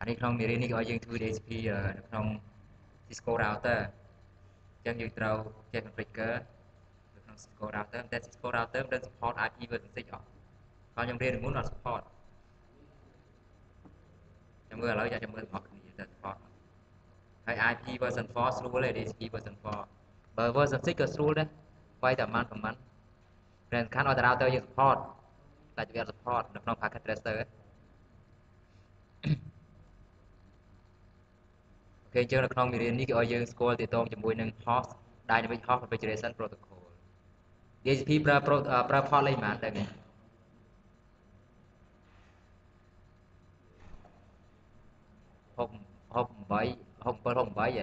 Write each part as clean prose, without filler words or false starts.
នេះក្នុងមេរៀននេះក៏យើងធ្វើ DHCP នៅក្នុង Cisco router អញ្ចឹងយើងត្រូវចេះ configure នៅក្នុង Cisco router តែ Cisco router មិន support IP version 6អត់ហើយខ្ញុំរៀនពីមុនអត់ support ចាំមើលឥឡូវចាំមើលរបស់គ្នាតើ support ហើយ IP version 4ស្រួលទេ DHCP version 4បើ version 6ក៏ស្រួលដែរវាយតែប៉ុន្មានតែសំខាន់ឲ្យតែ router យើង support តែវា support នៅក្នុង packet tracer គេអញ្ចឹងនៅក្នុងមេរៀននេះគេឲ្យយើងស្គាល់ទាក់ទងជាមួយនឹង host dynamic host configuration protocol DHCP ប្រើ port លេខប៉ុន្មានដែរគេ68 67 68ហ៎អ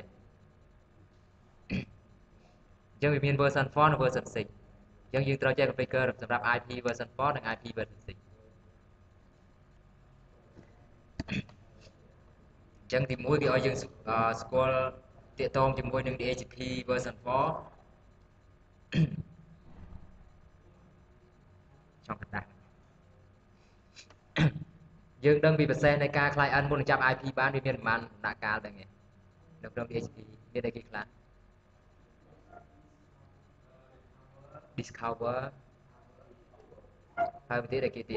ញ្ចឹងវាមាន version 4 និង version 6អញ្ចឹងយើងត្រូវចេះ configure សម្រាប់ IP version 4និង IP version 6អញ្ចឹងទី1គេឲ្យយើងស្គាល់ទាក់ទងជាមួយនឹង DHCP version 4ចង់កណ្ដាស់យើងដឹងពីប្រសេសនៃការ client មុននឹងចាប់ IP បានវាមានប្រមាណដំណាក់កាលដែរនៅក្នុង DHCP មានអីគេខ្លះ discover ហើយប្រទេសអីគេទៀត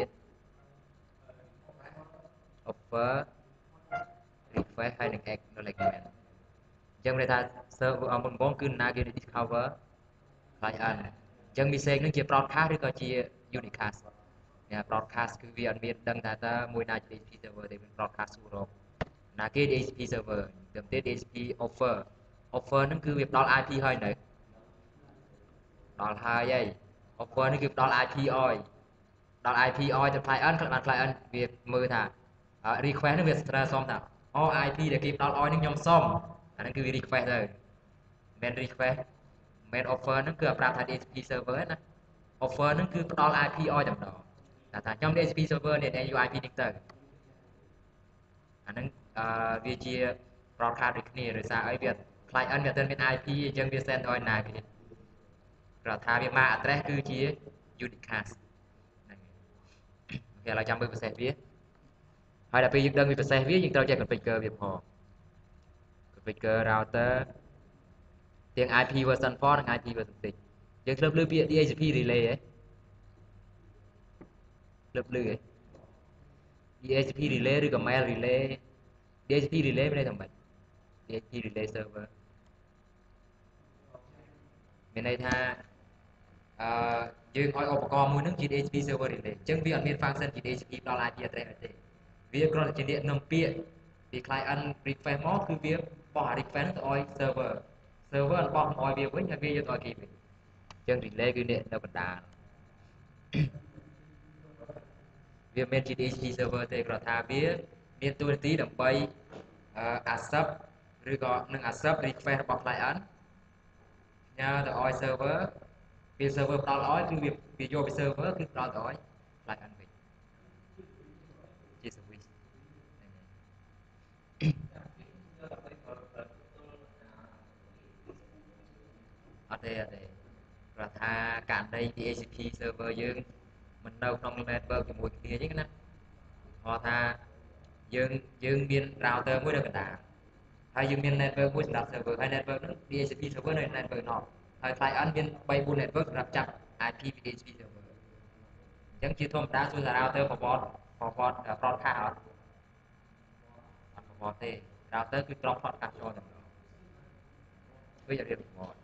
offer request ហើយនឹង acknowledgement អញ្ចឹងន័យថា server មុនបងគឺណាគេ discover client អញ្ចឹង message នឹងជា broadcast ឬក៏ជា unicast broadcast គឺវាអត់មានដឹងថាតើមួយណាជា DHCP server ទេមាន broadcast សួររកណាគេ DHCP server ទៅទៀត DHCP offer ហ្នឹងគឺវាផ្ដល់ IP ហើយនៅដល់ហើយ offer នេះគឺផ្ដល់ IP ឲ្យដល់ IP ឲ្យទៅ client បាន client វាមើលថា request នេះវាស្ទើរសុំថា IP ដែលគេផ្ដល់ឲ្យនេះខ្ញុំសុំអាហ្នឹងគឺវា request ទៅមិន request មិន offer ហ្នឹងគឺប្រាប់ថា DHCP server ណា offer ហ្នឹងគឺផ្ដល់ IP ឲ្យតែម្ដងថាខ្ញុំ DHCP server នេះ IP នេះទៅអាហ្នឹងវាជា broadcast ដូចគ្នាដោយសារអីវា client វាអត់មាន IP អញ្ចឹងវា send ឲ្យណាគេព្រោះថាវា MAC address គឺជា unicast ហ្នឹងគេឥឡូវចាំមើលប្រសេសវាហើយដល់ពេលយើងដឹងពីប្រសេសវាយើងត្រូវចេះ configure វាផង configure router ទាំង IP version 4និង IP version 6យើងធ្លាប់ឮពាក្យ DHCP relay ហ៎ធ្លាប់ឮហ៎ DHCP relay ឬក៏ mail relay DHCP relay មានន័យថាម៉េច DHCP relay server មានន័យថាយើងឲ្យឧបករណ៍មួយហ្នឹងជា DHCP server relay អញ្ចឹងវាអត់មាន function ជា DHCP ដល់ IP address ទេវាគ្រាន់តែជាអ្នកនាំពាក្យពី client request មកគឺវាបោះ request ទៅឲ្យ server អត់បោះមកឲ្យវាវិញហើយវាយកទៅឲ្យគេវិញអញ្ចឹង relay គឺអ្នកនៅកណ្ដាលវាមិនមែនជា DHCP server ទេគ្រាន់ថាវាមានតួនាទីដើម្បី accept ឬក៏នឹង accept request របស់ client ញ៉ាទៅឲ្យ server ពេល server ផ្ដល់ឲ្យគឺវាយកពី server គឺផ្ដល់ទៅឲ្យ client វិញជា service អត់ទេព្រោះថាករណី DHCP server យើងមិននៅក្នុង network ជាមួយគ្នាអញ្ចឹងណាគាត់ថាយើងមាន router មួយនៅកណ្ដាលហើយយើងមាន network មួយសម្រាប់ server ហើយ network ហ្នឹង DHCP server នៅ network នោះហើយ client មាន 3-4 network សម្រាប់ចាប់ IP ពី DHCP server អញ្ចឹងជាធម្មតាសួរថា router forward broadcast អត់ forward ទេ router គឺ drop broadcast ចូលតែម្ដងវារៀប forward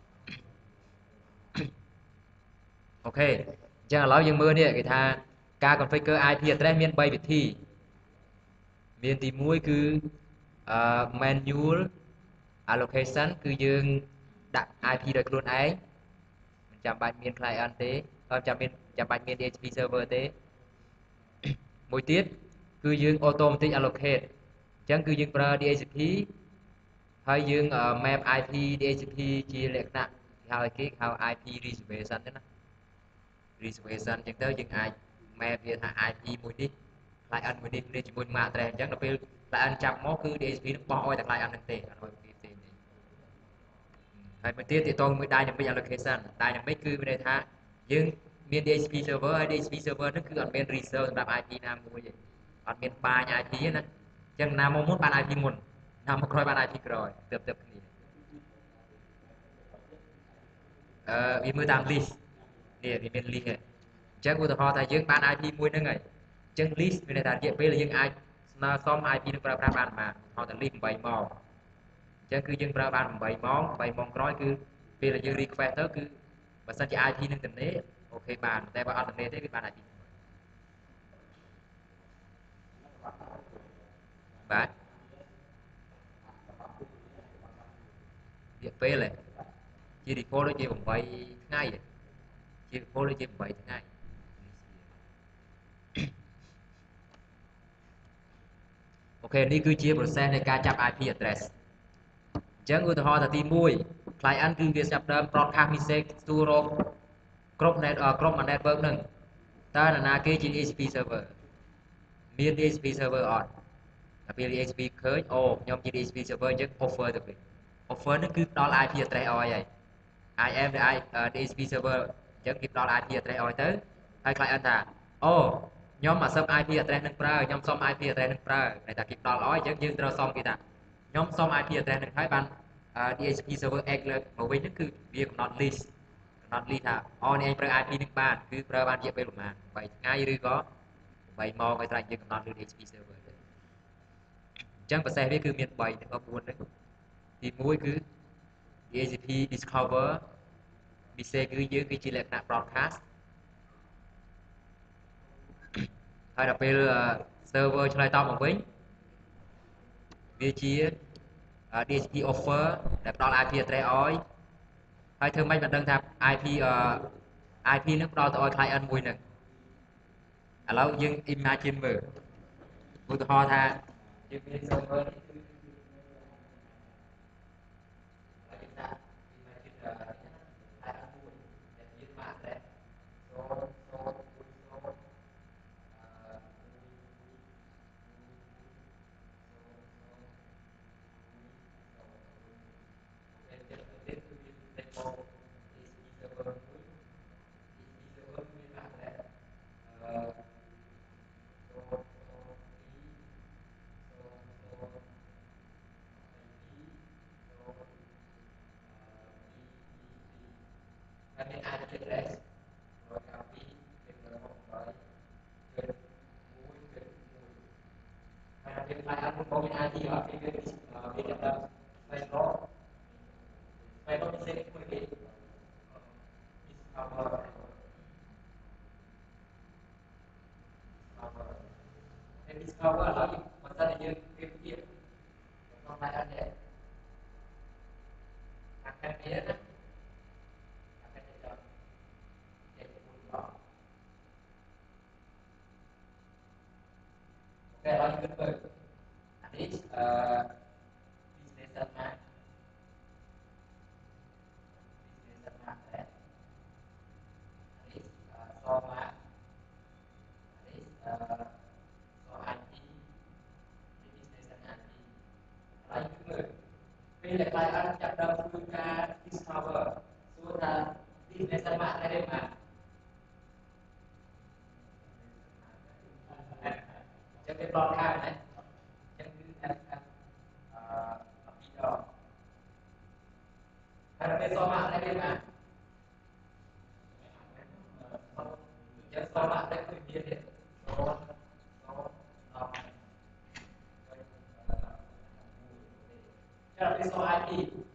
អូខេអញ្ចឹងឥឡូវយើងមើលនេះគេថាការ configure IP address មាន3វិធីមានទី1គឺ manual allocation គឺយើងដាក់ IP ដោយខ្លួនឯងមិនចាំបាច់មាន client ទេចាំបាច់មាន DHCP server ទេមួយទៀតគឺយើង automatic allocate អញ្ចឹងគឺយើងប្រើ DHCP ហើយយើង map IP DHCP ជាលក្ខណៈគេហៅ IP reservation ទេណា reservation អញ្ចឹងទៅយើងអាច map វាថា IP មួយនេះ client មួយនេះជាមួយ MAC address អញ្ចឹងដល់ពេល client ចាប់មកគឺ DHCP នឹងបោះឲ្យតែ client ហ្នឹងទេអត់ឲ្យគេផ្សេងទេហើយមួយទៀតទាក់ទងមួយ dynamic allocation dynamic គឺមានន័យថាយើងមាន DHCP server ហើយ DHCP server ហ្នឹងគឺអត់មាន reserve សម្រាប់ IP ណាមួយទេអត់មានបាញ IP ទេណាចឹងណាមកមុនបាន IP មុនណាមកក្រោយបាន IP ក្រោយទើបគ្នាវាមើលតាម list នេះវាមាន list ហ្នឹងអញ្ចឹងឧទាហរណ៍ថាយើងបាន IP មួយហ្នឹងហើយអញ្ចឹង list មានន័យថារយៈពេលយើងអាចស្នើសុំ IP នឹងប្រើប្រាស់បានប៉ុន្មានហៅថា list 8ម៉ោងអញ្ចឹងគឺយើងប្រើបាន8ម៉ោងក្រោយគឺពេលដែលយើង request ទៅគឺបើសិនជា IP នឹងទំនេរអូខេបានតែបើអត់ទំនេរទេគឺបាន IP បាទរយៈពេលជា default ដូចជា8ថ្ងៃជា default ដូចជា8ថ្ងៃអូខេនេះគឺជា process នៃការចាប់ IP address អញ្ចឹងឧទាហរណ៍ថាទី1 client គឺវាចាប់ដើម broadcast message សួររកគ្រប់ network ហ្នឹងតើនរណាគេជា DHCP server មាន DHCP server អត់តែពេល DHCP ឃើញអូខ្ញុំជា DHCP server អញ្ចឹង offer ទៅវិញ offer ហ្នឹងគឺផ្ដល់ IP address ឲ្យហើយ I am the DHCP server អញ្ចឹងគេផ្ដល់ IP address ឲ្យទៅហើយ client ថាអូខ្ញុំអាសឹម IP address នឹងប្រើខ្ញុំសុំ IP address នឹងប្រើតែថាគេផ្ដល់ឲ្យអញ្ចឹងយើងត្រូវសុំគេថាខ្ញុំសុំ IP address នឹងហើយបាន DHCP server X លើកមកវិញហ្នឹងគឺវាកំណត់ list ថាអូនេះឯងប្រើ IP នឹងបានគឺប្រើបានរយៈពេលប្រហែល3ថ្ងៃឬក៏8ម៉ោងឲ្យត្រែកយើងកំណត់លើ DHCP server ទៅអញ្ចឹងប្រសេសវាគឺមាន3ទៅ4ហ្នឹងទី1គឺ DHCP discover ពិសេសគឺយើងគឺជាលក្ខណៈ broadcast ហើយដល់ពេល server ឆ្លើយតបមកវិញវាជា DHCP offer ដែលផ្ដល់ IP address ឲ្យហើយធ្វើម៉េចមិនដឹងថា IP IP នឹងផ្ដល់ទៅឲ្យ client មួយហ្នឹងឥឡូវយើង imagine មើលឧទាហរណ៍ថាយើងមាន server នេះគឺយើងដាក់ imagine client មួយដែលមាន address 0 0 ហើយមាន IP address 192.1.1ហើយយើងផ្លាយឲ្យបងមាន IP អត់គេវាចាប់ដល់ស្វែងរកពិសេសមួយគេ discover ហើយ discover ឥឡូវបើសិនជាយើងប្រៀបធៀបក្នុង client នេះអាខាងនេះណាអាខាងនេះដល់ចេះមួយដល់អូខេឥឡូវយើងមើលអានេះbusiness map business map ដែរអានេះសមាអានេះស IP នេះ business map ឥឡូវយើងមើលពេលដែល client ចាប់ដើមធ្វើការ discover សួរថា business map ដែរទេបាទចឹងវា broadcast ណាចឹងគឺថាពីរដងហើយពេលសមាដែរទេបាទចឹងសមាដែរគឺមានទេ0 0 10ចាំពេលស IP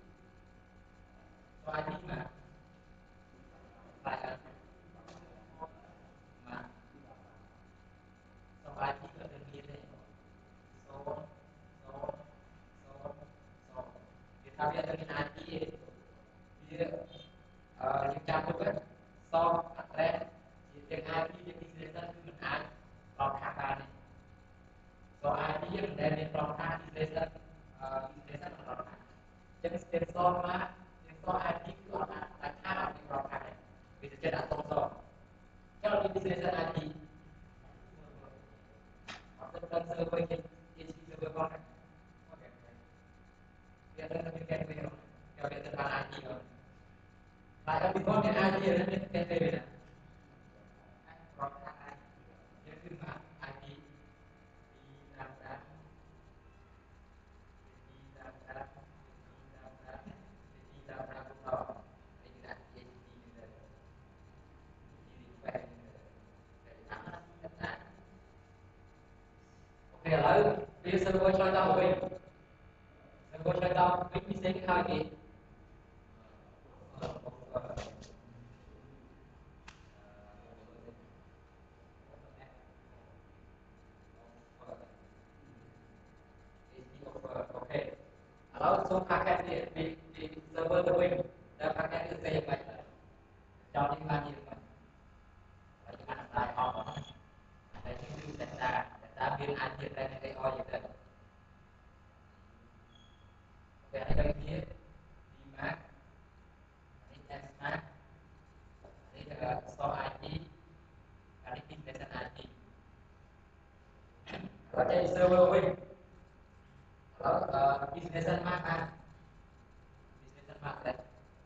ស IP មកបាយអត់មកស IP ក៏ទៅមានដែរ0 0 0 0គេថាវាទៅមាន IP វាយើងចាំទុកហ្នឹងស address ជាទាំង IP ជា destination គឺមិនអាចប្រកខាត់បានទេស IP មិនដែលមានប្រកខាត់ destination destination មិនប្រកខាត់ចឹងស្ទើរសមកទាំងស IP គឺអត់អាចខាត់អត់មានប្រកខាត់ទេវាទៅចិត្តអត់តសចឹងអត់មាន destination IP អត់ទៅដល់ server គេ TCP server ផងហ្នឹងវាទៅមាន gateway ហ្នឹងគេវាទៅបាន IP ហ្នឹងហើយដល់ពីផងមាន IP ហ្នឹងមាន gateway ណាប្រកខាត់ IP គឺមក IP ពីតាមឥឡូវវា server ឆ្លើយតបវិញ server ឆ្លើយតបវិញពិសេសគេហៅគេអូខេឥឡូវសូម packet នេះពី server ទៅវិញតែ packet នេះទៅយ៉ាងម៉េចចោលនេះបានយ៉ាងម៉េចហើយយើងអាច apply អស់ហើយនេះគឺ data មានអាចជា data អីអស់យ៉ាងទៅពេលនេះគេ Dmax នេះ Smax នេះ store ID អានេះ destination ID ហើយចេញ server វិញឥឡូវ destination mark បាន destination mark ដែរ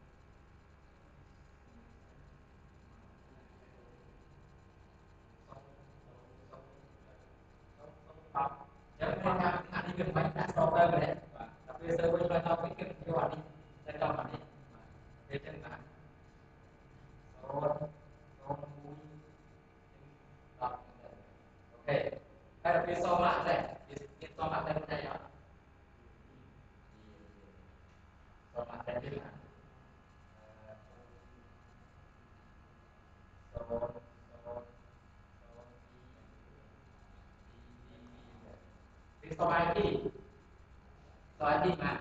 ចឹងគាត់ថាអានេះវាមិនដាក់ software ម្នាក់តែពេល server ឆ្លើយតបវិញគឺយកអានេះទៅដល់អានេះពេលចឹងបាន0 1 10 អូខេហើយវាសមអត់ដែរវាសមអត់ដែរតែអត់សមអត់ដែរទេណាវាសម ID សម ID មក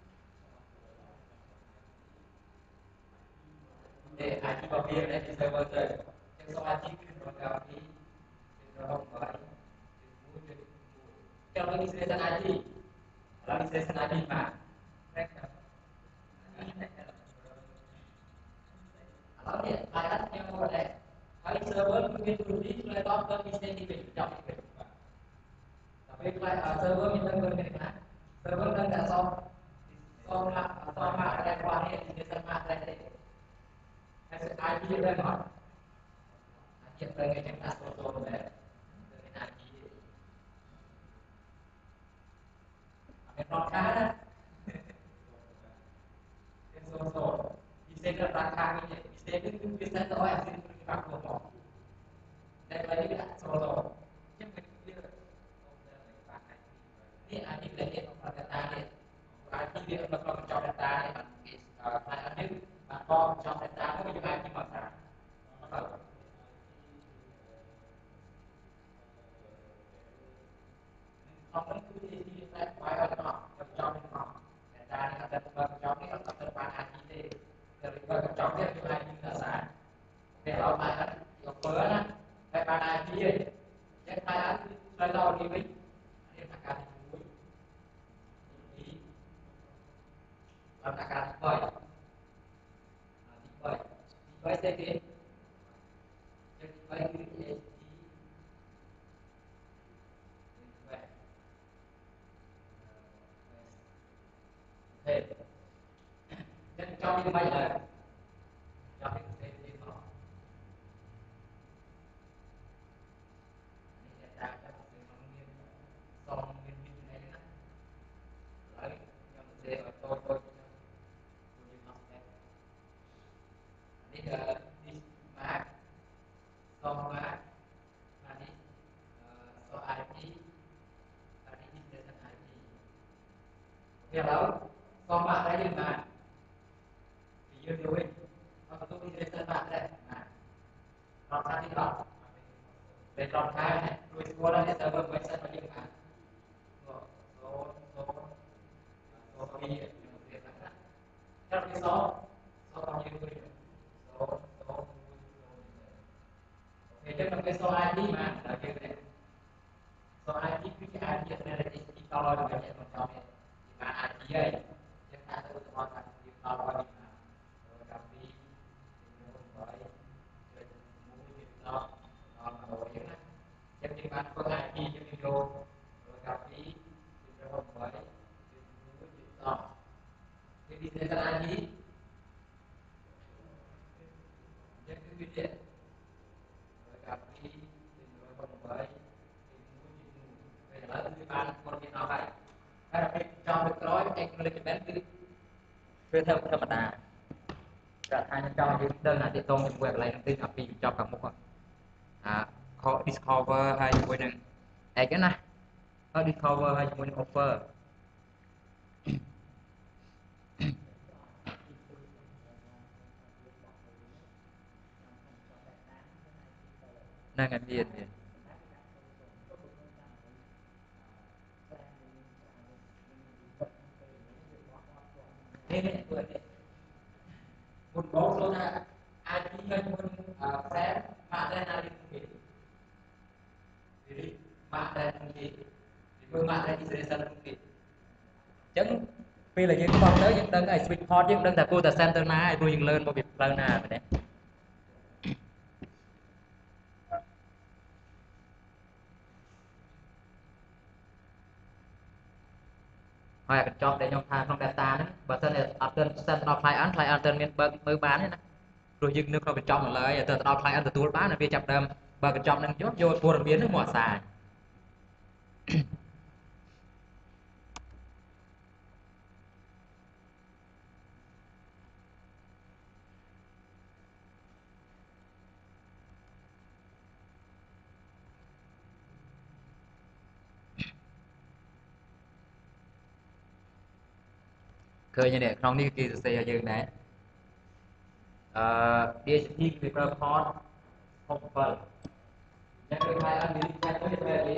ទេ ID របស់វាដែលជា server ទៅចឹងសម ID គឺ192 168 1.1 ចាំនេះ destination ID ឥឡូវ destination ID មកឥឡូវនេះ client ខ្ញុំមកដែរហើយ server គឺមាន routine ឆ្លើយតបទៅ mistake នេះវិញចប់នេះវិញតែពេល client server មានដឹងវិញណា server ដឹងតែសមមកតែគាត់នេះ destination មកតែទេហើយ ID ដឹងអត់អាចទៅគេចឹងដាក់ចូលដែរមាន ID អត់មានប្រកាសណាเป็นโซนพิเศษกับราคาพิเศษคือพิเศษต่อให้สิ่งที่ปรับตัวต่อในรายละเอียดโซนยังเป็นเรื่องนี่อันนี้ละเอียดของ data เนี่ยรายที่เรียกเราจอ data เนี่ยมันรายอันนี้มันก็จอ data ก็ไม่ได้ที่มาสามเขาต้องคือที่แรกไว้แล้วก็จอเป็นของ data เนี่ยแต่ตัวจอนี่เราต้องเป็นการอาทิตย์dari jauh dia mulai biasa. Kalau makan yang pernah, saya pada dia, yang saya tahu ini, dia makan bui, ini, makan boy, boy, boy sedikit, jadi boy ini, hei, jadi jauh ini banyak, jauh ini sedikit mau. Xong nguyên viên này đó lại nhằm để ở tôi đi học này đi đi mát xong mát là đi so IT là đi destination IT theo đó xong mát đấy nhưng mà thì dương đuôi nó tôi đi destination mát đấy mà nó ra đi đó về tròn khai này đuôi xua đó để server mới sẽ có những mà số đi theo cái số bao nhiêu người số thì tức là cái số ID mà là như thế số ID cứ cái ID này là cái to được cái nhận trong này mà ID ấy chúng ta sẽ có thành cái to rồi mà rồi gặp đi rồi với rồi muốn cái to rồi vậy đó trong cái bạn có ID trong video rồi gặp đi rồi với muốn cái to cái đi theo ID cái video rồi gặp đi rồi với lại cái bạn con cái nào vậy hay là cho được nói acknowledgement cứ về theo thẩm đà cả hai cho những đơn là tông những web lại tin ở phía cho cả một khó discover hay quên đừng cái nè discover ហើយជាមួយនឹង offer ហ្នឹងហើយមាននេះធ្វើនេះមុនបងចូលថាអាចពីហើយមុនផ្សេងមកតែណានេះគេមកតែគេមើលមកតែ installation គេអញ្ចឹងពេលដែលយើងបោះទៅយើងដឹងហើយ switch port យើងដឹងតែគួរតែ center ណាហើយព្រោះយើងលើនមកពីផ្លូវណាមែនទេហើយកញ្ចក់ដែលខ្ញុំថាក្នុង data ហ្នឹងបើសិនជាអត់ទាន់ send ដល់ client អត់ទាន់មានបើកមើលបានទេណាព្រោះយើងនៅក្នុងកញ្ចក់នៅឡើយទៅដល់ client ទទួលបានវាចាប់ដើមបើកញ្ចក់ហ្នឹងយកព័ត៌មានហ្នឹងមកអាសាឃើញនេះក្នុងនេះគេសរសេរឲ្យយើងដែរDHCP គេប្រើ port 67យ៉ាងដូច client វា request ទៅវាទៅ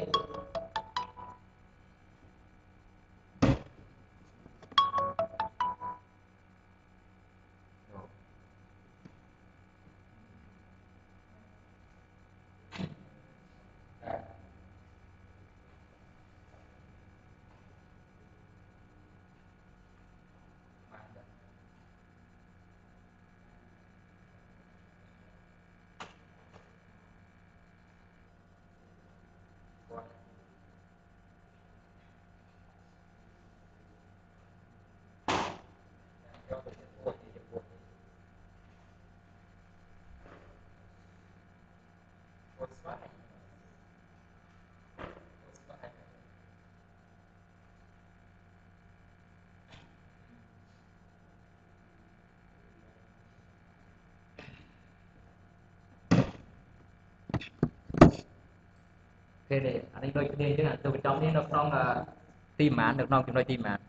គេនេះអានេះដូចគ្នាអញ្ចឹងទៅកញ្ចក់នេះនៅក្នុងទីម៉ាននៅក្នុងចំណុចទីម៉ាន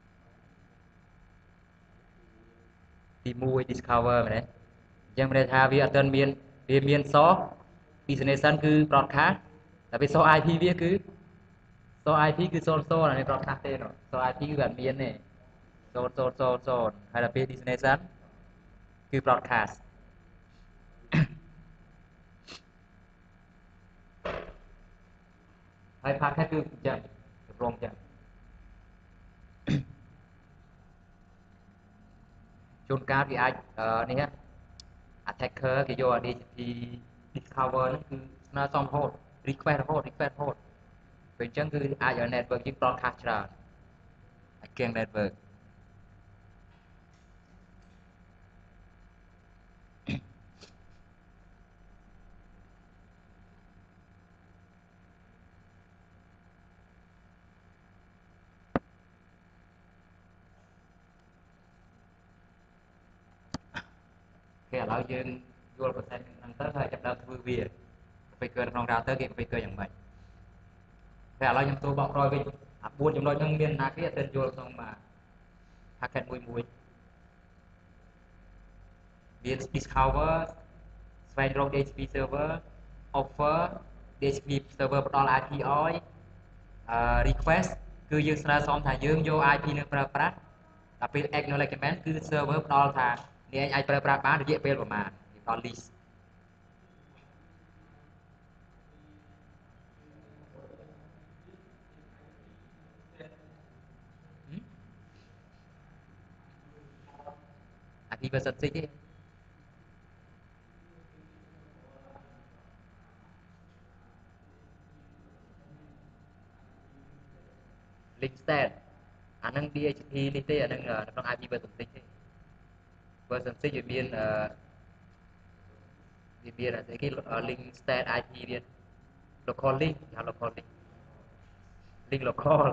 ទី1 discover មែនទេអញ្ចឹងមានន័យថាវាអត់ទាន់មានវាមាន source destination គឺ broadcast តែពេល source IP វាគឺ source IP គឺ00អានេះ broadcast ទេ source IP គឺអត់មានទេ0000ហើយដល់ពេល destination គឺ broadcast ហើយ packet គឺអញ្ចឹងរងអញ្ចឹងជួនកាលវាអាចនេះ attacker គេយក DHCP discover ហ្នឹងគឺស្នើសុំរហូត request រហូតពេលអញ្ចឹងគឺអាចឲ្យ network យើង broadcast ច្រើនអាចគៀង network គេឥឡូវយើងយល់ process ហ្នឹងទៅហើយចាប់ដើមធ្វើវា configure ក្នុង router គេ configure យ៉ាងម៉េចតែឥឡូវខ្ញុំចូលបកក្រោយវិញអា4ចំណុចហ្នឹងមានណាគេអត់ទាន់យល់ក្នុងpacket មួយមាន discover ស្វែងរក DHCP server offer DHCP server ផ្ដល់ IP ឲ្យrequest គឺយើងស្នើសុំថាយើងយក IP នឹងប្រើប្រាស់ដល់ពេល acknowledgement គឺ server ផ្ដល់ថាអ្នកឯងអាចប្រើប្រាស់បានរយៈពេលប្រមាណវាដល់ list IP version 6ទេ link state អានឹង DHCP នេះទេអានឹងក្នុង IP version 6ទេ version 6វាមានវាមានអីគេ link state IP វា local link ហៅ local link local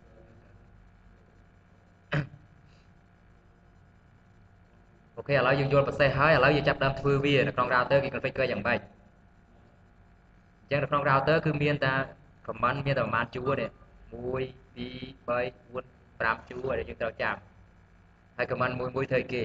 អូខេឥឡូវយើងយល់ process ហើយឥឡូវយើងចាប់ដើមធ្វើវានៅក្នុង router គេ configure យ៉ាងម៉េចអញ្ចឹងនៅក្នុង router គឺមានតែ command មានតែប្រហែលជួរទេ 1 2 3 4 5ជួរដែលយើងត្រូវចាំហើយ comment មួយធ្វើគេ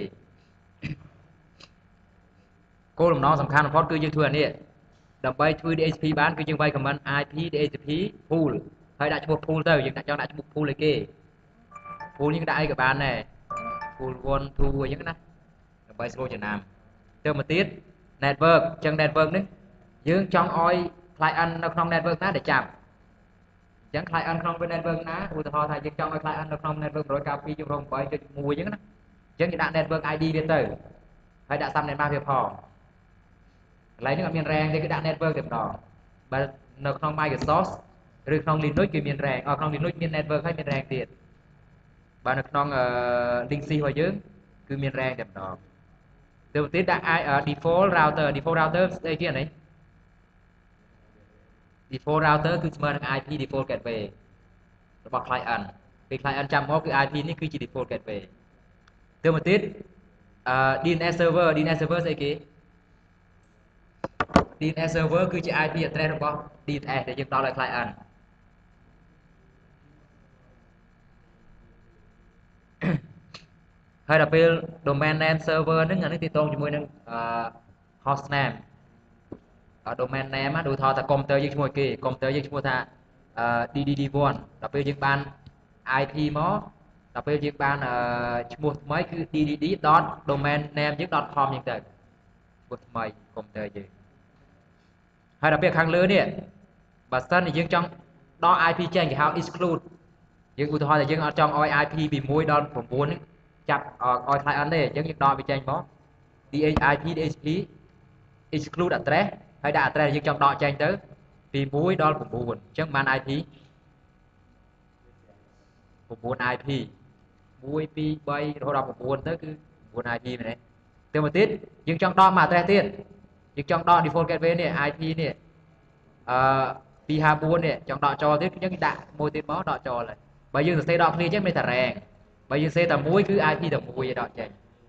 គោលបំណងសំខាន់បំផុតគឺយើងធ្វើអានេះដើម្បីធ្វើ DHCP បានគឺយើងវាយ comment IP DHCP pool ហើយដាក់ឈ្មោះ pool ទៅយើងដាក់ចង់ដាក់ឈ្មោះ pool ឲ្យគេ pool នេះដាក់អីក៏បានដែរ pool 1 2អញ្ចឹងណាដើម្បីស្រួលចំណាំទៅមកទៀត network អញ្ចឹង network នេះយើងចង់ឲ្យ client នៅក្នុង network ណាដែលចាប់អញ្ចឹង client ក្នុង network ណាឧទាហរណ៍ថាយើងចង់ឲ្យ client នៅក្នុង network 192.8.1 អញ្ចឹងណាអញ្ចឹងគេដាក់ network ID វាទៅហើយដាក់ subnet mask វាផងកន្លែងនេះអត់មាន rank ទេគឺដាក់ network តែម្ដងបើនៅក្នុង Microsoft ឬក្នុង Linux គឺមាន rank ក្នុង Linux មាន network ហើយមាន rank ទៀតបើនៅក្នុង Linux របស់យើងគឺមាន rank តែម្ដងទៅទៀតដាក់ default router default router ស្អីគេអានេះ default router គឺស្មើនឹង IP default gateway របស់ client ពេល client ចាំមកគឺ IP នេះគឺជា default gateway ទៅមកទៀតDNS server DNS server ស្អីគេ DNS server គឺជា IP address របស់ DNS ដែលយើងដល់ឲ្យ client ហើយដល់ពេល domain name server ហ្នឹងអានេះទាក់ទងជាមួយនឹង host name domain name ដូចថាកុំព្យូទ័រយើងឈ្មោះគេកុំព្យូទ័រយើងឈ្មោះថា DDD1 ដល់ពេលយើងបាន IP មកដល់ពេលយើងបានឈ្មោះថ្មីគឺ ddd.domain name យើង .com អញ្ចឹងទៅឈ្មោះថ្មីកុំព្យូទ័រយើងហើយដល់ពេលខាងលើនេះបើសិនជាយើងចង់ដក IP ចេញគេហៅ exclude យើងឧទាហរណ៍ថាយើងអត់ចង់ឲ្យ IP ពី1ដល់9នេះចាប់ឲ្យ client ទេអញ្ចឹងយើងដកវាចេញមក IP DHCP exclude address ហើយដាក់ address យើងចង់ដកចេញទៅពី1ដល់9អញ្ចឹងបាន IP 9 IP 1 2 3រហូតដល់9ទៅគឺ9 IP មែនទេទៅមកទៀតយើងចង់ដកមក address ទៀតយើងចង់ដក default gateway នេះ IP នេះ254នេះចង់ដកចូលទៀតគឺយើងដាក់មួយទៀតមកដកចូលហើយបើយើងសរសេរដកគ្នាអញ្ចឹងមានតែ rank បើយើងសរសេរតែមួយគឺ IP តែមួយឯដកចេញ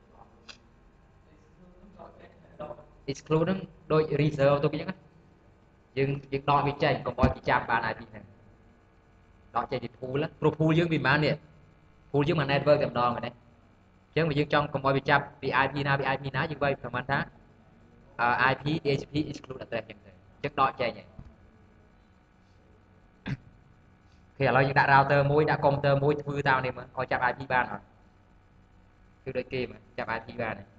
exclude ហ្នឹងដូច reserve ទៅអញ្ចឹងយើងដកវាចេញកុំឲ្យគេចាប់បាន IP ហ្នឹងដកចេញពី pool ព្រោះ pool យើងវាប៉ុន្មាននេះ pool យើងមក network តែម្ដងហ្នឹងអញ្ចឹងបើយើងចង់កុំឲ្យវាចាប់ពី IP ណាពី IP ណាយើងវាយប្រហែលថា IP DHCP exclude address អញ្ចឹងទៅអញ្ចឹងដកចេញហើយគេឥឡូវយើងដាក់ router មួយដាក់ computer មួយធ្វើតាមនេះមើលឲ្យចាប់ IP បានអត់គឺដូចគេមើលចាប់ IP បានហើយ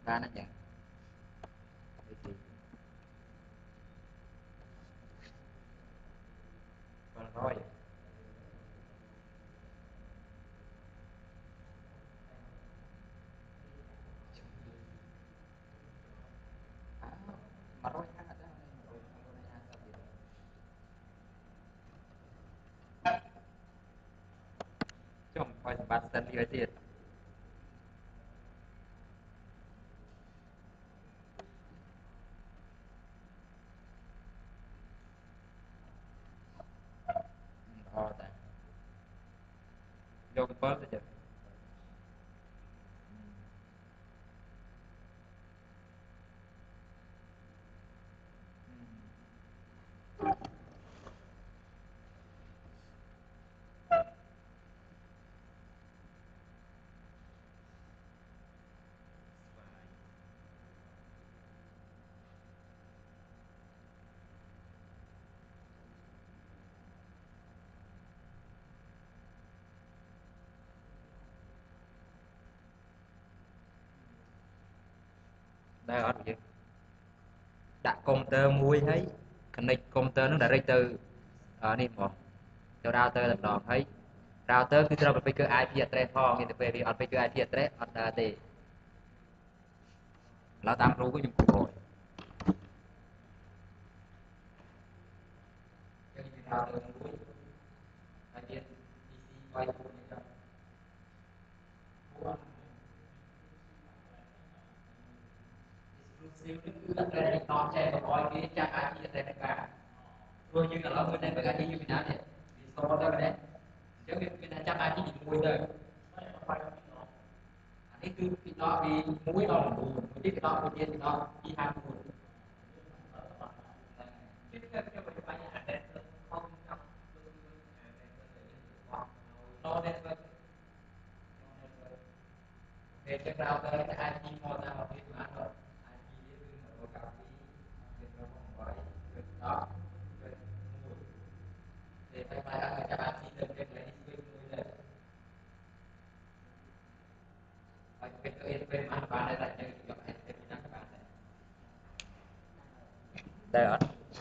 បានអញ្ចឹង700ចុះឲ្យសម្បត្តិសិនវាទៀតល្អតែយក7ទៅចិត្តដែរអត់យើងដាក់កុំព្យូទ័រមួយហើយ connect កុំព្យូទ័រនោះ direct ទៅនេះហ្មងទៅ router តែម្ដងហើយ router គឺត្រូវ configure IP address ផងមានតែពេលវាអត់ configure IP address អត់ដើរទេឥឡូវតាមគ្រូខ្ញុំគ្រូហើយយើងមាន router មួយហើយមាន PC 3 4នេះគឺអត់ត្រូវតចេះបើឲ្យគេចាក់ IP តែបានព្រោះយើងឥឡូវមើលតែបើ IP យើងពីណានេះវាសូទៅដែរអញ្ចឹងវាថាចាប់ IP ទី1ទៅអានេះគឺពីដកពី1ដល់9មួយទៀតពីដកមួយទៀតពីដកពី54គឺគេខ្ញុំបញ្ជាក់អានេះខំចាប់no network គេចេះ router នេះ IP មកតាមប្រភេទបានដល់ IP នេះគឺ192.168.10.1ទេតែបែរឲ្យចាប់ IP ទៅគេលេខស្វីចមួយទៅហើយគេទៅ ADP បានតែយើងយក ADP ណាបានតែអត់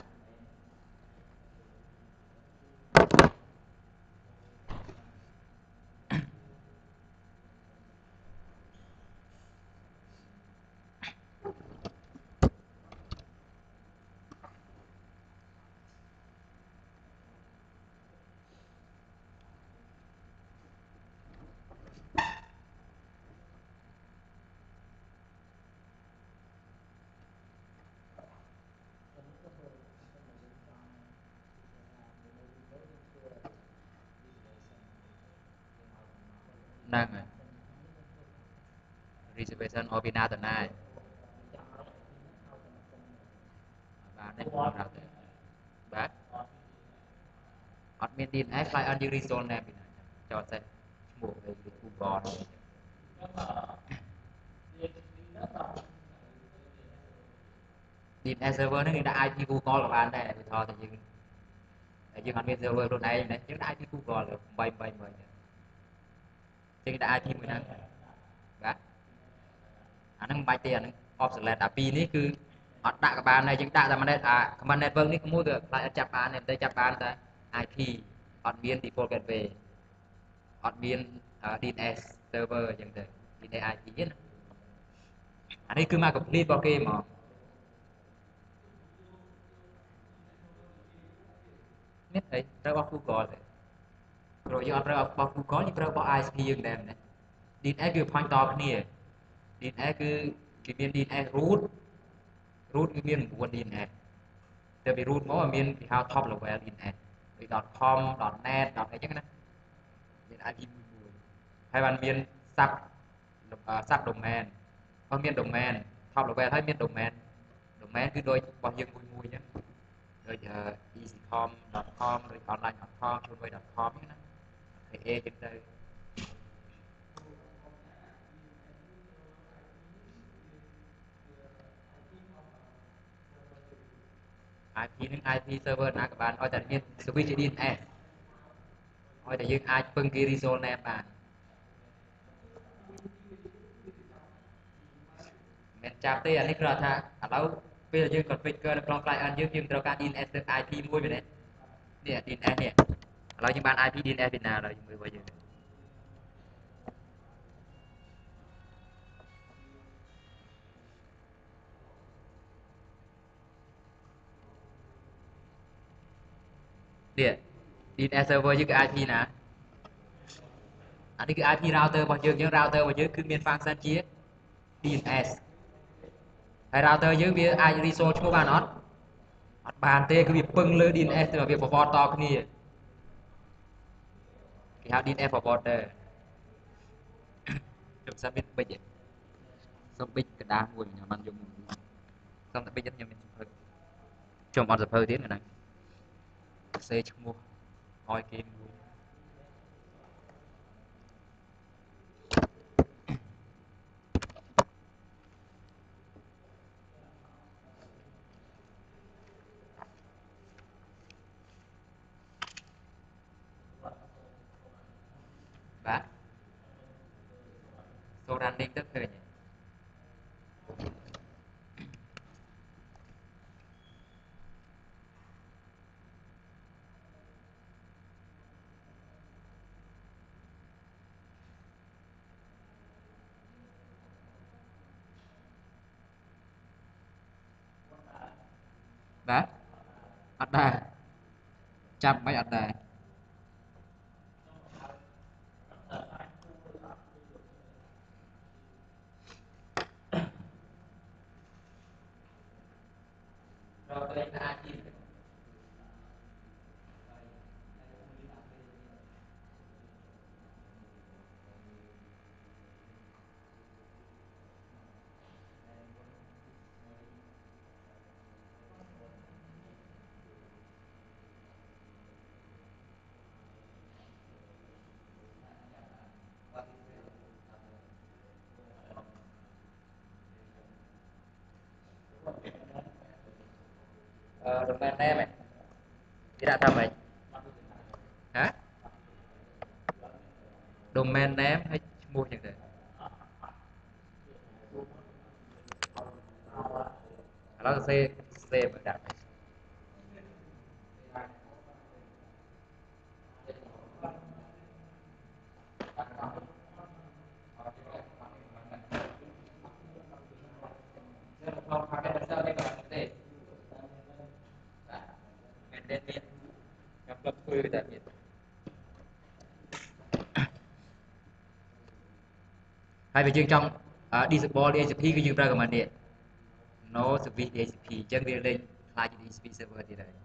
ហ្នឹងហើយ reservation ឲ្យពីណាទៅណាបានទេបាទអត់មាន DNS ខ្លាចអត់យើង resolve ណែពីណាចោលសេះឈ្មោះទៅ Google DNS server ហ្នឹងយើងដាក់ IP Google ក៏បានដែរឧទាហរណ៍ថាយើងអត់មាន server ខ្លួនឯងណាយើងដាក់ IP Google 881ចឹងដាក់ IP មួយហ្នឹងបាទអាហ្នឹងមិនបាច់ទេអាហ្នឹង obsolete អាពីរនេះគឺអត់ដាក់ក៏បានដែរយើងដាក់តែ command network នេះមួយក៏ខ្លាចអត់ចាប់បានទេតែចាប់បានតែ IP អត់មាន default gateway អត់មាន DNS server អញ្ចឹងទៅ DNS IP ទេណាអានេះគឺមក complete របស់គេហ្មងនេះអីត្រូវរបស់ Google ទេព្រោះយើងអត់ប្រើរបស់ Google យើងប្រើរបស់ ISP យើងដែរណា DNS គឺ point តគ្នា DNS គឺគេមាន DNS root គឺមាន9 DNS តែពី root មកមានគេហៅ top level DNS ដូច .com .net អីចឹងណាមាន IP មួយហើយបានមាន sub domain អស់មាន domain top level ហើយមាន domain គឺដូចរបស់យើងមួយចឹងដូច easycom.com ដូច online.com chuanway.com ហ្នឹងណា AA ចឹងទៅ IP នឹង IP server ណាក៏បានឲ្យតែមាន switch DNS ឲ្យតែយើងអាចពឹងគេ resolve name បានចាប់ទេអានេះគ្រាន់ថាឥឡូវពេលយើង configure នៅក្នុង client យើងត្រូវការ DNS ទៅ IP មួយមែនទេនេះ DNS នេះឥឡូវយើងបាន IP DNS ពីណាឥឡូវយើងមើលវិញយើងនេះ DNS server យើងគឺ IP ណាអានេះគឺ IP router របស់យើងយើង router របស់យើងគឺមាន function ជា DNS ហើយ router យើងវាអាច resource ឈ្មោះបានអត់អត់បានទេគឺវាពឹងលើ DNS ទៅវា forward តគ្នាគេហៅ DNS forwarder ខ្ញុំសិនមានប៊ិចសុំប៊ិចកណ្ដាលមួយខ្ញុំបានយកសុំតែប៊ិចខ្ញុំមានសភៅខ្ញុំអត់សភៅទៀតហ្នឹងសេឈ្មោះឲ្យគេមួយបាទ so running ទៅឃើញបាទអត់ដែរចាប់មិនអត់ដែររកទៅអាចទីdomain name គេដាក់ថាម៉េចហ៎ domain name ហើយឈ្មោះចឹងទៅឥឡូវsave ដាក់ក្នុង packet server នេះក៏ទេមែនទេទៀតខ្ញុំផ្លឹកធ្វើតែទៀតហើយបើយើងចង់ disable DHCP គឺយើងប្រើ command នេះ no service DHCP អញ្ចឹងវាលេងខ្លាច DHCP server ទៀតហើយ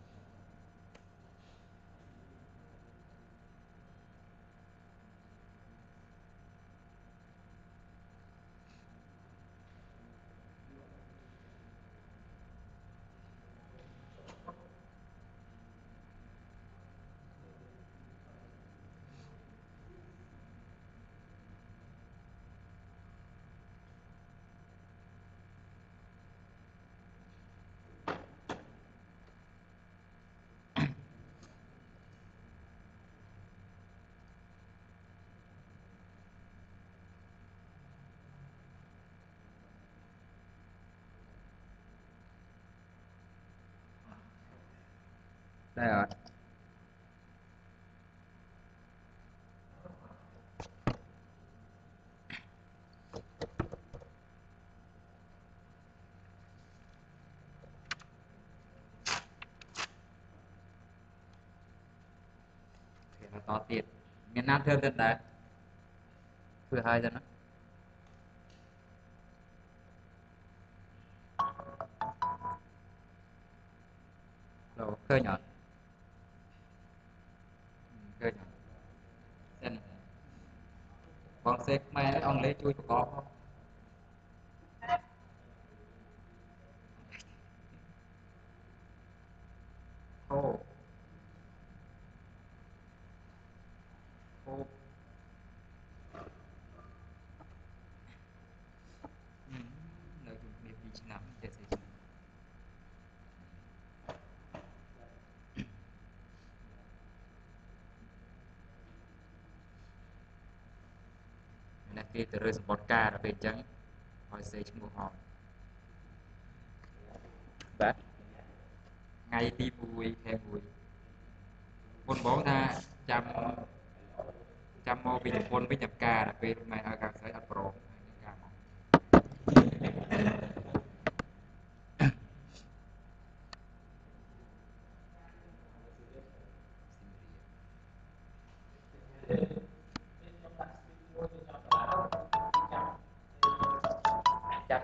ដែរអត់តទៀតមានណាធ្វើទៀតដែរធ្វើឲ្យទៅណាឃើញអត់ឃើញអត់សិនបងសេខ្មែរអង់គ្លេសជួយប្រកបផងអូអូនៅជំនាញ2ឆ្នាំចេះស្អីឆ្នាំអ្នកគេទៅរើសម្បត្តិការដល់ពេលអញ្ចឹងឲ្យសេឈ្មោះអស់បាទថ្ងៃទី1ខែ1មុនបងថាចាំចាំមកពីជប៉ុនវិញចាំការដល់ពេលម៉ែឲ្យការស្រីអត់ព្រមហើយការមកចាប់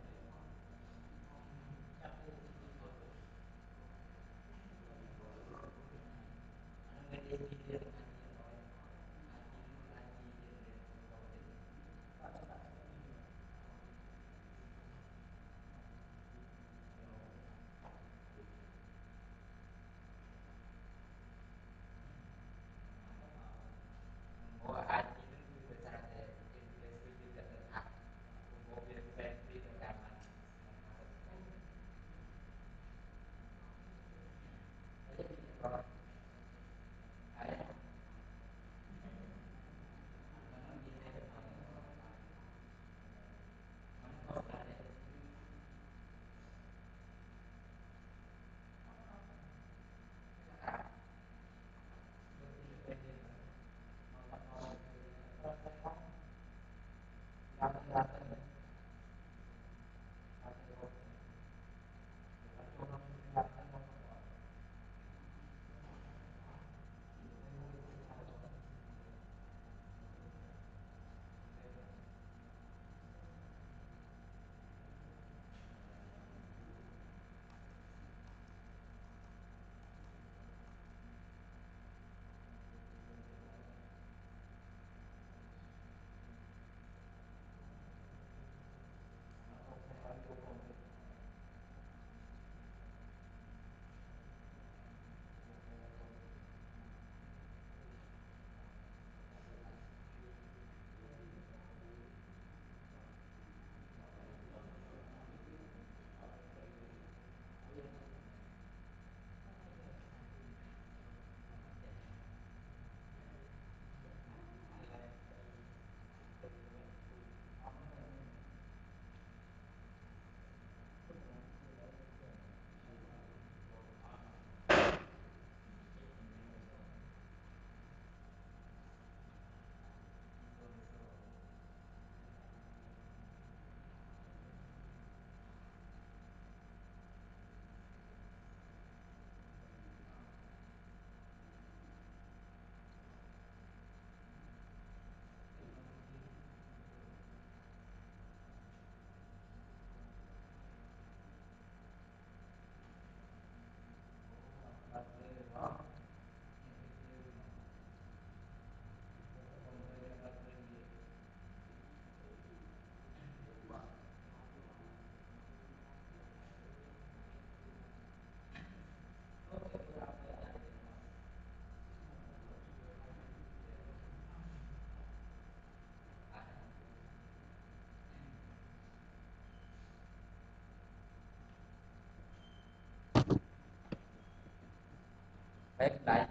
Baik, baik.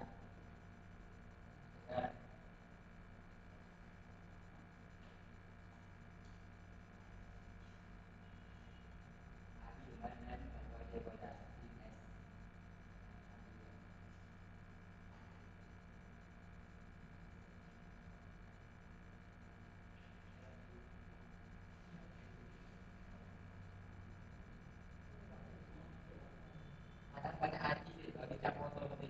Banyak haji bagi campur otomotif.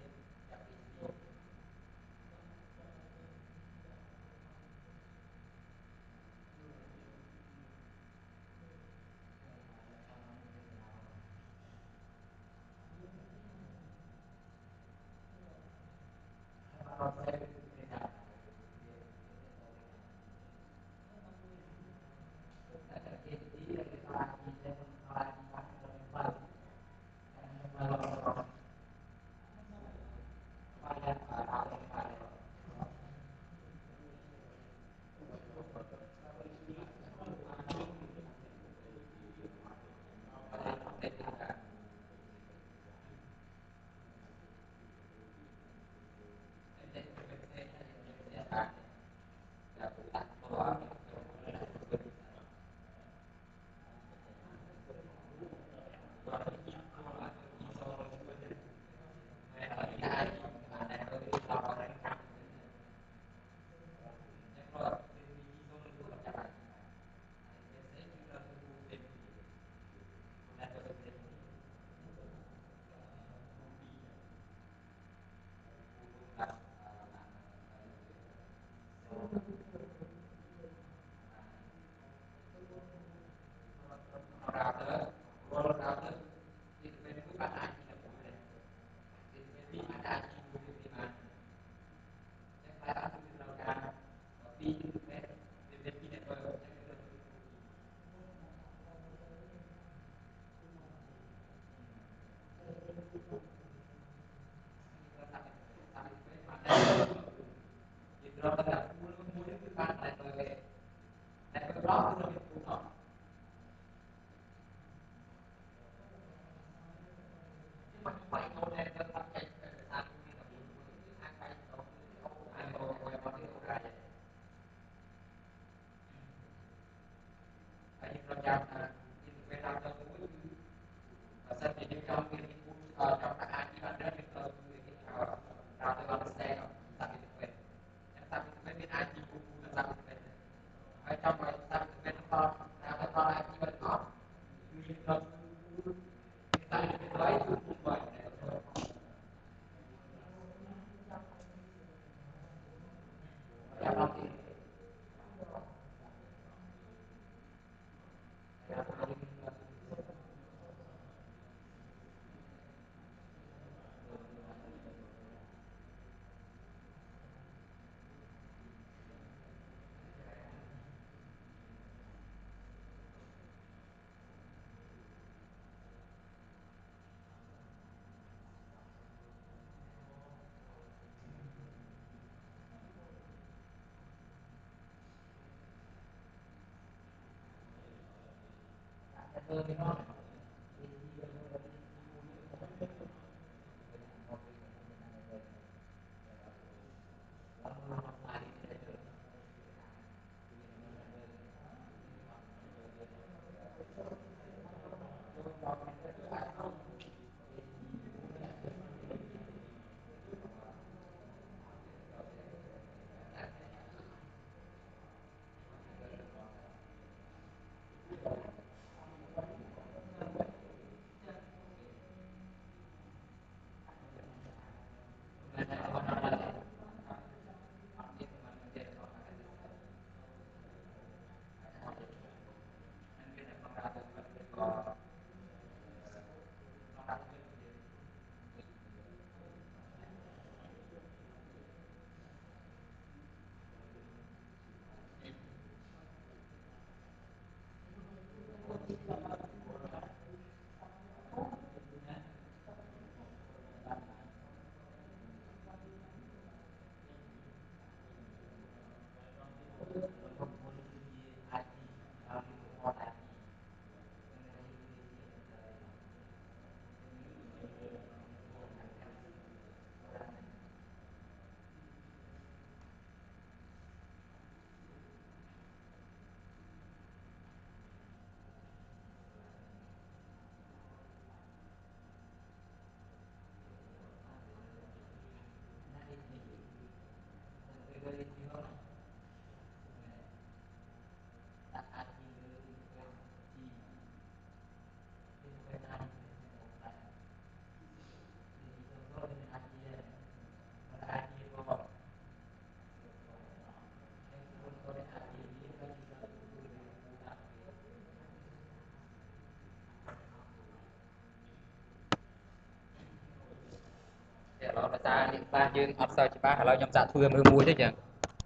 ta điện ba dương ập sao chỉ ba là nhom dạ thưa mưa muối thế chẳng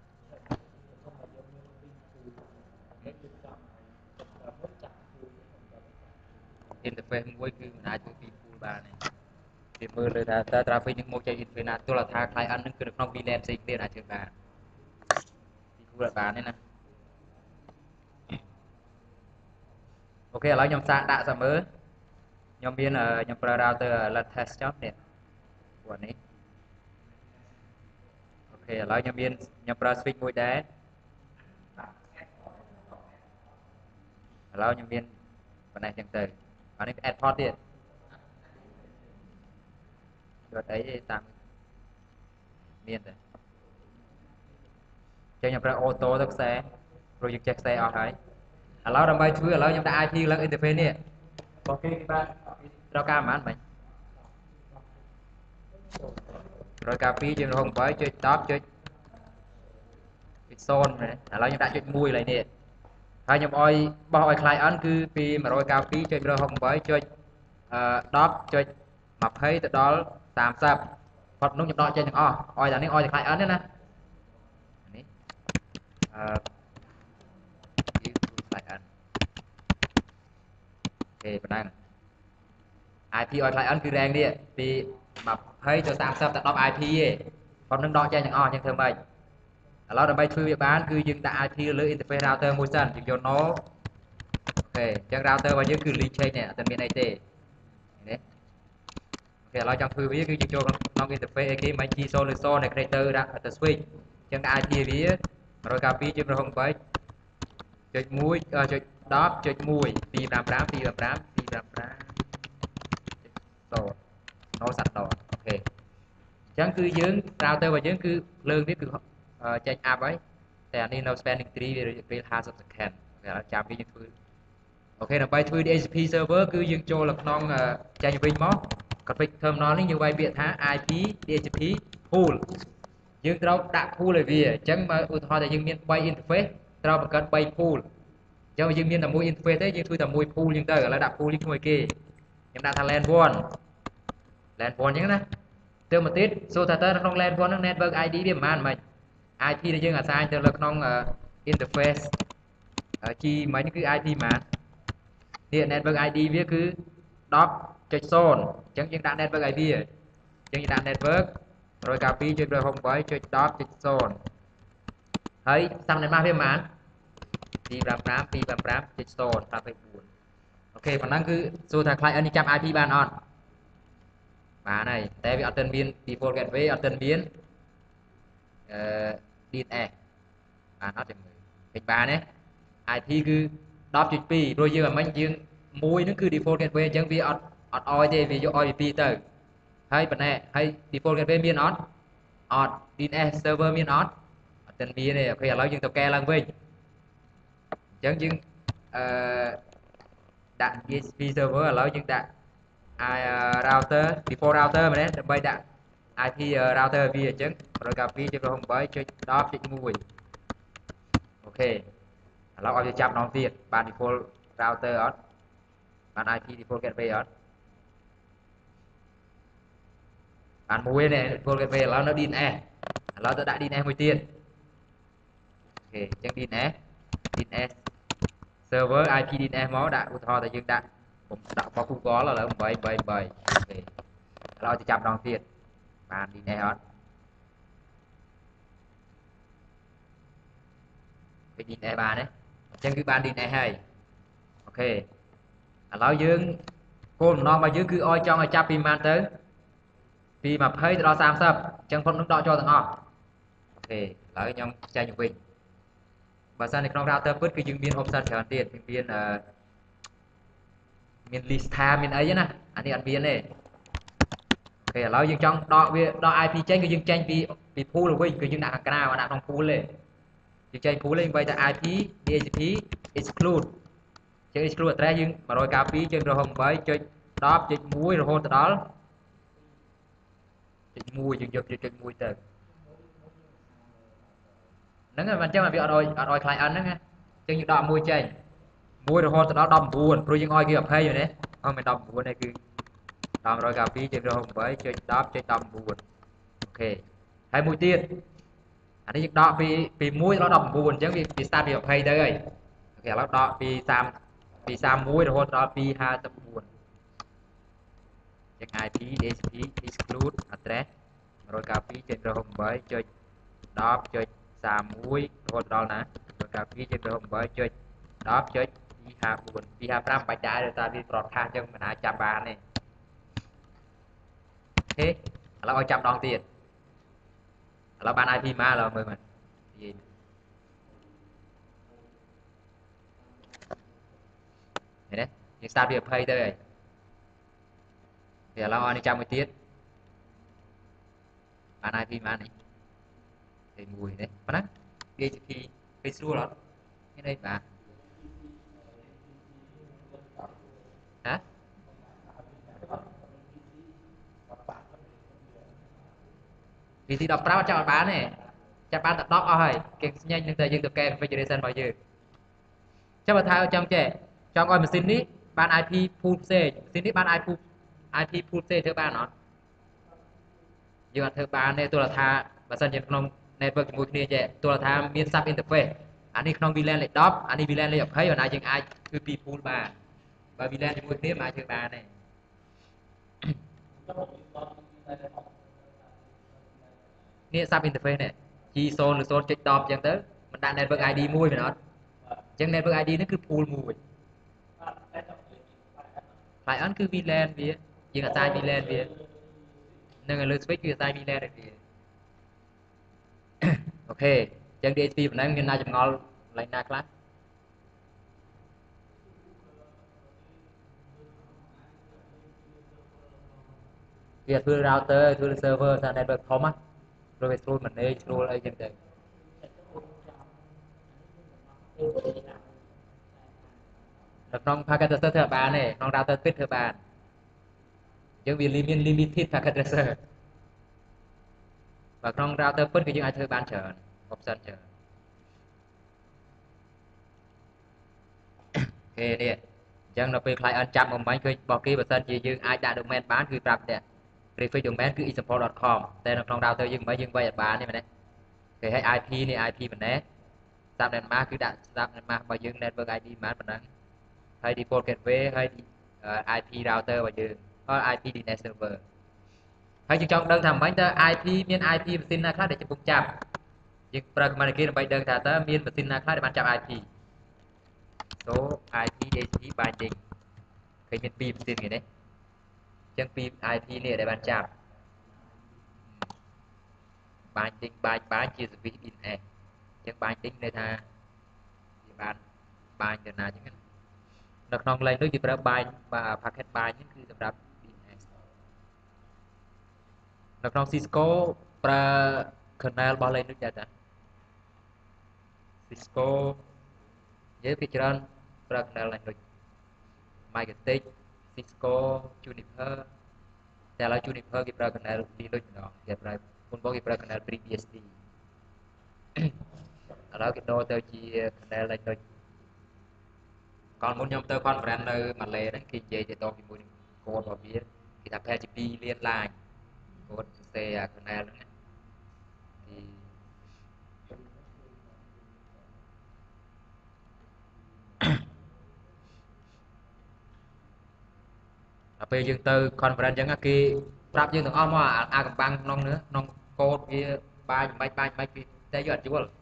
interface muối cứ nãy tôi tìm full ba này thì mưaเลยta traffic những một chạy interface nào tôi là tha khai ăn những cái trong VLAN xây kia là trường ba thì full là ba này nè ok là nhom dạ đã sao mới nhom biên ở nhom router là test job nè của này ok là nhom biên nhom switch muối đá là nhom biên bên này chẳng từ ở đây add port đi được đấy tạm miền rồi cho nhập ra ô tô tốc xe rồi dựng check xe ở đấy là đâm bay chui là nhập ra IP là interface nè có cái ba rau cam mà anh mày rồi cà phê trên không phải chơi top chơi son này là nhập ra chơi mùi lại nè hai nhập oi bao oi client cứ vì mà rồi cà phê chơi rồi không phải chơi top chơi mập thấy từ đó tạm sập hoặc nó nhập đó chơi những oi là những oi client đấy nè client ok bạn IP ở client cứ đang đi vì mà thấy cho tạm sắp tập IP ấy còn nâng đo cho những chẳng thường mày là nó bay chui bán cứ dừng tại IP lưỡi interface router môi sân thì cho nó ok chẳng router và những cứ link chain này tầm miền này tệ ok là trong thư viết cứ cho nó interface cái máy chi solution này creator đã ở switch chẳng IP viết rồi copy cho không phải chơi mũi chơi đop chơi mũi tìm làm rám chẳng cứ dưỡng router và dưỡng cứ lương biết cứ chạy app ấyแต่อันนี้ no spanning tree វា50 second វាចាំវាយើងធ្វើអូខេដើម្បីធ្វើ DHCP server គឺយើងចូលនៅក្នុងចាញ់វិញមក config terminal នេះយើងវាយពាក្យថា IP DHCP pool យើងត្រូវដាក់ pool ឲ្យវាអញ្ចឹងបើឧទាហរណ៍ថាយើងមាន3 interface ត្រូវបង្កើត3 pool អញ្ចឹងយើងមានតែមួយ interface ទេយើងធ្វើតែមួយ pool យើងទៅឥឡូវដាក់ pool នេះឈ្មោះអីគេខ្ញុំដាក់ថា LAN 1 LAN 1អញ្ចឹងណាទៅមកទៀតសួរថាតើក្នុង LAN 1ហ្នឹង network ID វាប្រហែលមិន IP ដែលយើងអាសាញទៅលើក្នុង interface G មិញគឺ IP ប៉ុន្មាននេះ network ID វាគឺ 10.0 អញ្ចឹងយើងដាក់ network IP អញ្ចឹងយើងដាក់ network 192.168.10.0 ហើយ subnet mask វាប៉ុន្មាន255.255.0.54អូខេប៉ុណ្ណឹងគឺសួរថា client នេះចាប់ IP បានអត់បានហើយតែវាអត់ទាន់មាន default gateway អត់ទាន់មានDNS បានអត់ចាំមើលឃើញបានទេ IP គឺ 10.2 ព្រោះយើងអាមិញយើងមួយហ្នឹងគឺ default gateway អញ្ចឹងវាអត់អោយទេវាយកអោយពី2ទៅហើយប៉ុណ្ណេះហើយ default gateway មានអត់អត់ DNS server មានអត់អត់ទាន់មានទេអូខេឥឡូវយើងទៅកែឡើងវិញអញ្ចឹងយើងដាក់ DHCP server ឥឡូវយើងដាក់ router default router មែនទេដើម្បីដាក់ IP router វាអញ្ចឹង 192.168.10.1 អូខេឥឡូវឲ្យវាចាប់ម្ដងទៀតបាន default router អត់បាន IP default gateway អត់បានមួយនេះ default gateway ឥឡូវនៅ DNS ឥឡូវទៅដាក់ DNS មួយទៀតអូខេអញ្ចឹង DNS server IP DNS មកដាក់ឧទាហរណ៍ថាយើងដាក់ខ្ញុំដាក់របស់ Google ឥឡូវ888អូខេឥឡូវទៅចាប់ម្ដងទៀតបាន DNS អត់វា DNS បានទេអញ្ចឹងគឺបាន DNS ហើយអូខេឥឡូវយើងគោលបំណងរបស់យើងគឺឲ្យចង់ឲ្យចាប់ពីប៉ុន្មានទៅពី20ទៅដល់30អញ្ចឹងខ្ញុំនឹងដកចូលទាំងអស់អូខេឥឡូវខ្ញុំចែកវិញបើសិននៅក្នុង router ពិតគឺយើងមាន option ច្រើនទៀតមាន list time មានអីណាអានេះអត់មានទេអូខេឥឡូវយើងចង់ដកវាដក IP ចេញគឺយើងចេញពី pool វិញគឺយើងដាក់ខាងក្រៅដាក់ក្នុង pool ទេយើងចេញ pool វិញបើតែ IP DHCP exclude ចឹង exclude address យើង 192.168.10.1 រហូតទៅដល់ .1 យើងយក .1 ទៅហ្នឹងហើយមិនចឹងវាអត់ឲ្យ client ហ្នឹងណាចឹងយើងដកមួយចេញ1រហូតទៅដល់ 19 ព្រោះយើងឲ្យគេ20មែនទេអត់មែន 19ទេគឺ 192.168.10.19 អូខេហើយមួយទៀតអានេះយើងដកពី1ដល់19អញ្ចឹងវា start ពី20ទៅហើយអូខេឥឡូវដកពី31រហូតដល់254ចឹង IP DHCP exclude address 192.168.10.31 រហូតដល់ណា 192.168.10.254 បាច់ដែរតែវា broadcast ចឹងមិនអាចចាប់បានទេអូខេឥឡូវឲ្យចាប់ដងទៀតឥឡូវបាន IP មកឥឡូវមើលមើលនិយាយឃើញទេយើង start ពី20ទៅហើយឥឡូវឲ្យនេះចាំមួយទៀតបាន IP មកនេះទី1នេះប៉ុណ្ណា DHCP គេស្រួលអត់មានអីបាទហ៎វិធី15ចាប់អត់បានទេចាប់បានតែ10អស់ហើយគេស្ញែងនឹងតែយើងទៅកែ configuration របស់យើងចាំបើថាចង់ចេះចង់ឲ្យម៉ាស៊ីននេះបាន IP pool ផ្សេងម៉ាស៊ីននេះបាន IP pool ផ្សេងធ្វើបានអត់យើងអត់ធ្វើបានទេទោះថាបើសិនជាក្នុង network ជាមួយគ្នាចេះទោះថាមាន sub interface អានេះក្នុង VLAN លេខ10អានេះ VLAN លេខ20បណ្ណាយើងអាចធ្វើពី pool បានបើ VLAN ជាមួយគ្នាមិនអាចធ្វើបានទេនេះ sub interface នេះ G0 ឬ 0.10 អញ្ចឹងទៅមិនដាក់ network ID មួយមែនអត់អញ្ចឹង network ID នេះគឺ pool មួយ client គឺ VLAN វាយើងអាសាយ VLAN វានឹងលើ switch គឺអាសាយ VLAN ឲ្យវាអូខេអញ្ចឹង DHCP ប៉ុណ្ណឹងមានណាចម្ងល់កន្លែងណាខ្លះវាធ្វើ router ធ្វើ server ថា network ធំណាព្រោះវាស្រួល manage ស្រួលអីចឹងទៅនៅក្នុង packet tracer ធ្វើបានទេក្នុង router ពិតធ្វើបានយើងវាមាន limited packet tracer បើក្នុង router ពិតគឺយើងអាចធ្វើបានច្រើន option ច្រើនគេនេះអញ្ចឹងដល់ពេល client ចាប់មកបាញ់ឃើញរបស់គេបើសិនជាយើងអាចដាក់ domain បានគឺប្រាប់តែ prefix domain គឺ example.com តែនៅក្នុង router យើងមិនយើងវាយអត់បានទេមែនទេគេឲ្យ IP នេះ IP ប៉ុណ្ណេះ subnet mask គឺដាក់ subnet mask របស់យើង network ID ប៉ុណ្ណឹងហើយ default gateway ហើយ IP router របស់យើង IP DNS server ហើយយើងចង់ដឹងថាមិនតើ IP មាន IP ម៉ាស៊ីនណាខ្លះដែលកំពុងចាប់យើងប្រើ command គេដើម្បីដឹងថាតើមានម៉ាស៊ីនណាខ្លះដែលបានចាប់ IP so IP DHCP binding ឃើញមាន2ម៉ាស៊ីនគេនេះអញ្ចឹងពី IP នេះដែលបានចាប់ binding បាញជា service DNS អញ្ចឹង binding ន័យថាវាបានបាញទៅណាអញ្ចឹងនៅក្នុង Linux គេប្រើ bind packet bind ហ្នឹងគឺសម្រាប់ DNS នៅក្នុង Cisco ប្រើ kernel របស់ Linux ដែរតា Cisco យើងពីច្រើនប្រើ kernel Linux Microtik Cisco Juniper តែឥឡូវ Juniper គេប្រើ kernel Linux ម្ដងគេប្រើមុនមកគេប្រើ kernel FreeBSD ឥឡូវគេដូរទៅជា kernel Linux កាលមុនខ្ញុំទៅ conference នៅម៉ាឡេហ្នឹងគេនិយាយទៅតជាមួយនឹងកូដរបស់វាគេថាប្រហែលជា2លានឡានកូដសរសេរអា kernel ហ្នឹងណាដល់ពេលយើងទៅ conference អញ្ចឹងគេប្រាប់យើងទាំងអស់មកអាកំបាំងក្នុងនោះក្នុងកូដវាបាញមិនគេតែយកអត់យល់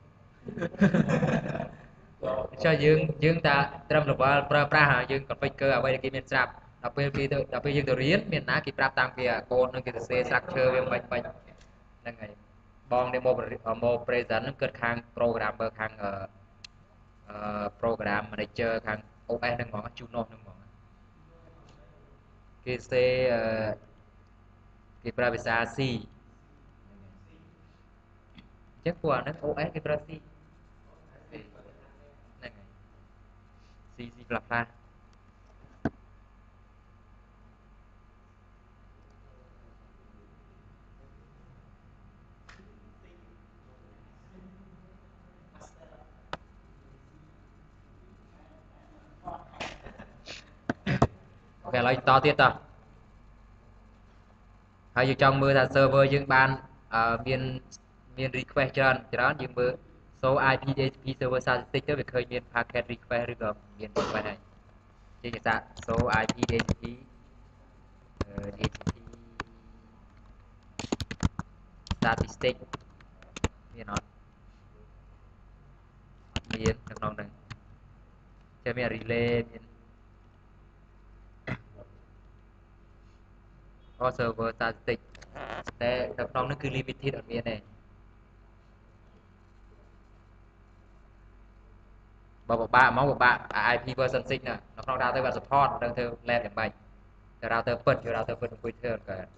ចុះយើងតាត្រឹម level ប្រើប្រាស់យើង configure អ្វីដែលគេមានស្រាប់ដល់ពេលយើងទៅរៀនមានណាគេប្រាប់តាំងពីកូដនឹងគេសរសេរ structure វាមិនហ្នឹងហើយបងដែលមក present ហ្នឹងគិតខាង programmer ខាងprogram manager ខាង OS ហ្នឹងហ្មង Junos ហ្នឹងហ្មងគេសរសេរគេប្រើភាសា C អញ្ចឹងពួកអាហ្នឹង OS គេប្រើ C ហ្នឹងហើយ C ខ្លះអូខេឥឡូវតទៀតតហើយយើងចង់មើលថា server យើងបានមាន request ច្រើនយើងមើល so IP DHCP server statistic ទៅវាឃើញមាន packet request ឬក៏មាន request ហើយជាគេដាក់ so IP DHCP DHCP statistic មានអត់មាននៅក្នុងហ្នឹងចេះមាន relay មានserver statistic តែនៅក្នុងហ្នឹងគឺ limited អត់មានទេបើពិបាកមកពិបាក IP version 6ណានៅក្នុង router វា support ដឹងធ្វើ lab យ៉ាងម៉េចតែ router ពិតយក router ពិតអង្គុយធ្វើអត់កើត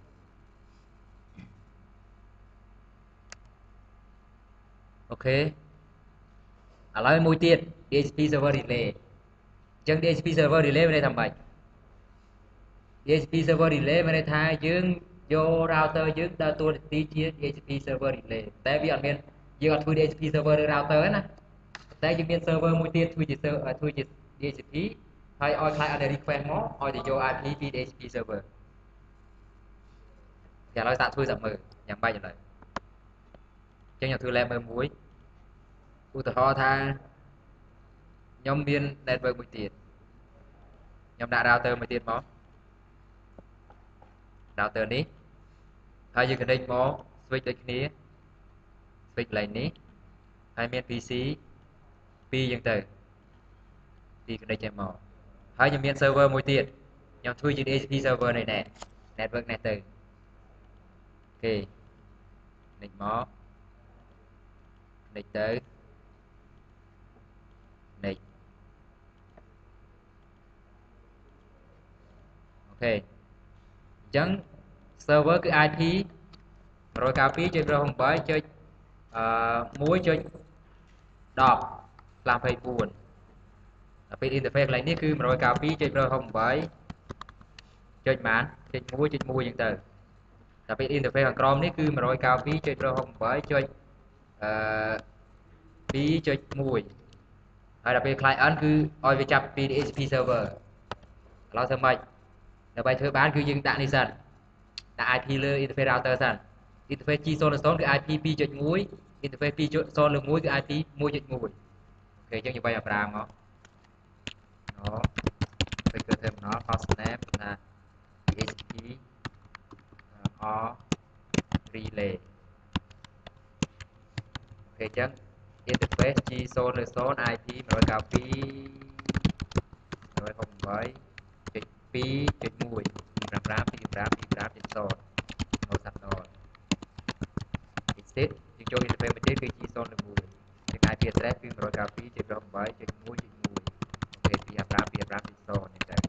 អូខេឥឡូវមួយទៀត DHCP server relay អញ្ចឹង DHCP server relay មានន័យថាម៉េច DHCP server relay មានន័យថាយើងយក router យើងដើរតួនាទីជា DHCP server relay តែវាអត់មានយើងអត់ធ្វើ DHCP server ឬ router ទេណាតែយើងមាន server មួយទៀតធ្វើជា DHCP ហើយឲ្យ client request មកឲ្យទៅយក IP ពី DHCP server តែឥឡូវតាក់ធ្វើសាប់មើលយ៉ាងម៉េចឥឡូវអញ្ចឹងខ្ញុំធ្វើ lab មើលមួយឧទាហរណ៍ថាខ្ញុំមាន network មួយទៀតខ្ញុំដាក់ router មួយទៀតមក router នេះហើយយើង connect មក switch ដូចគ្នា switch កន្លែងនេះហើយមាន PC 2យ៉ាងទៅពី connect ចេញមកហើយខ្ញុំមាន server មួយទៀតខ្ញុំធ្វើជា DHCP server នេះណែ network នេះទៅអូខេ connect មក connect ទៅ connect អូខេអញ្ចឹង server គឺ IP 192.168.1.10 24ដល់ពេល interface កន្លែងនេះគឺ192.168ចុចបានចុច1ចុច1អញ្ចឹងទៅដល់ពេល interface ខាងក្រោមនេះគឺ192.168ចុច2.1 ហើយដល់ពេល client គឺឲ្យវាចាប់ពី DHCP server ឥឡូវធ្វើម៉េចដើម្បីធ្វើបានគឺយើងដាក់នេះសិនដាក់ IP លើ interface router សិន interface G00 គឺ IP 2.1 interface 2.01 គឺ IP 1.1 អូខេអញ្ចឹងយើងបាយប្រើមកFigure terminal hostname là DHCP or relay អូខេអញ្ចឹង interface G00 IP 192.2.1.55.255.0 no signal exit យើងចូល interface មួយទៀតគឺ G01 ជា IP address គឺ 192.168.1.1 អូខេ255.255.0 នេះទៅ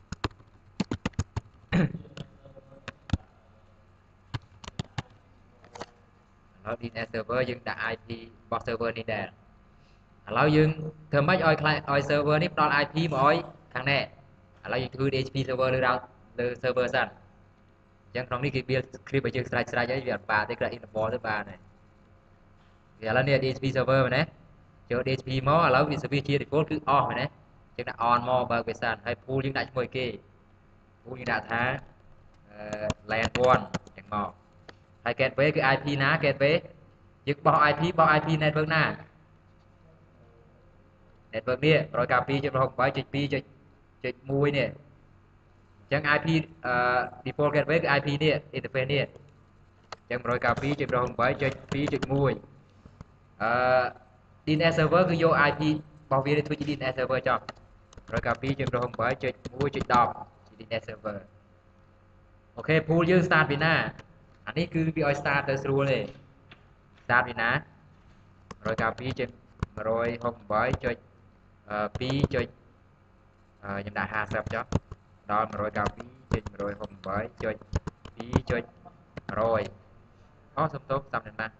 ឥឡូវ DNS server យើងដាក់ IP របស់ server នេះដែរឥឡូវយើងធ្វើម៉េចឲ្យ client ឲ្យ server នេះផ្ដល់ IP មកឲ្យខាងនេះឥឡូវយើងធ្វើ DHCP server លើ server សិនអញ្ចឹងក្នុងនេះគេ build script ឲ្យយើងស្រេចអីវាអត់បានទេគ្រាន់ enable ទៅបានហើយឥឡូវនេះ DHCP server មែនទេចូល DHCP មកឥឡូវវា service ជា default គឺ off មែនទេយើងដាក់ on មកបើកវាសិនហើយ pool យើងដាក់ជាមួយគេ pool យើងដាក់ថា LAN 1អញ្ចឹងមកហើយ gateway គឺ IP ណា gateway យើងបោះ IP network ណា network នេះ 192.168.2.1 នេះអញ្ចឹង IP default gateway គឺ IP នេះ interface នេះអញ្ចឹង 192.168.2.1 DNS server គឺយក IP របស់វាធ្វើជា DNS server ចុះ 192.168.1.10 DNS server អូខេ pool យើង start ពីណាអានេះគឺវាឲ្យ start ទៅស្រួលទេ start ពីណា 192.168.2. ខ្ញុំដាក់ 50 ចុះដល់ 192.168.2.100 អូសុំទោសតាមនេះណា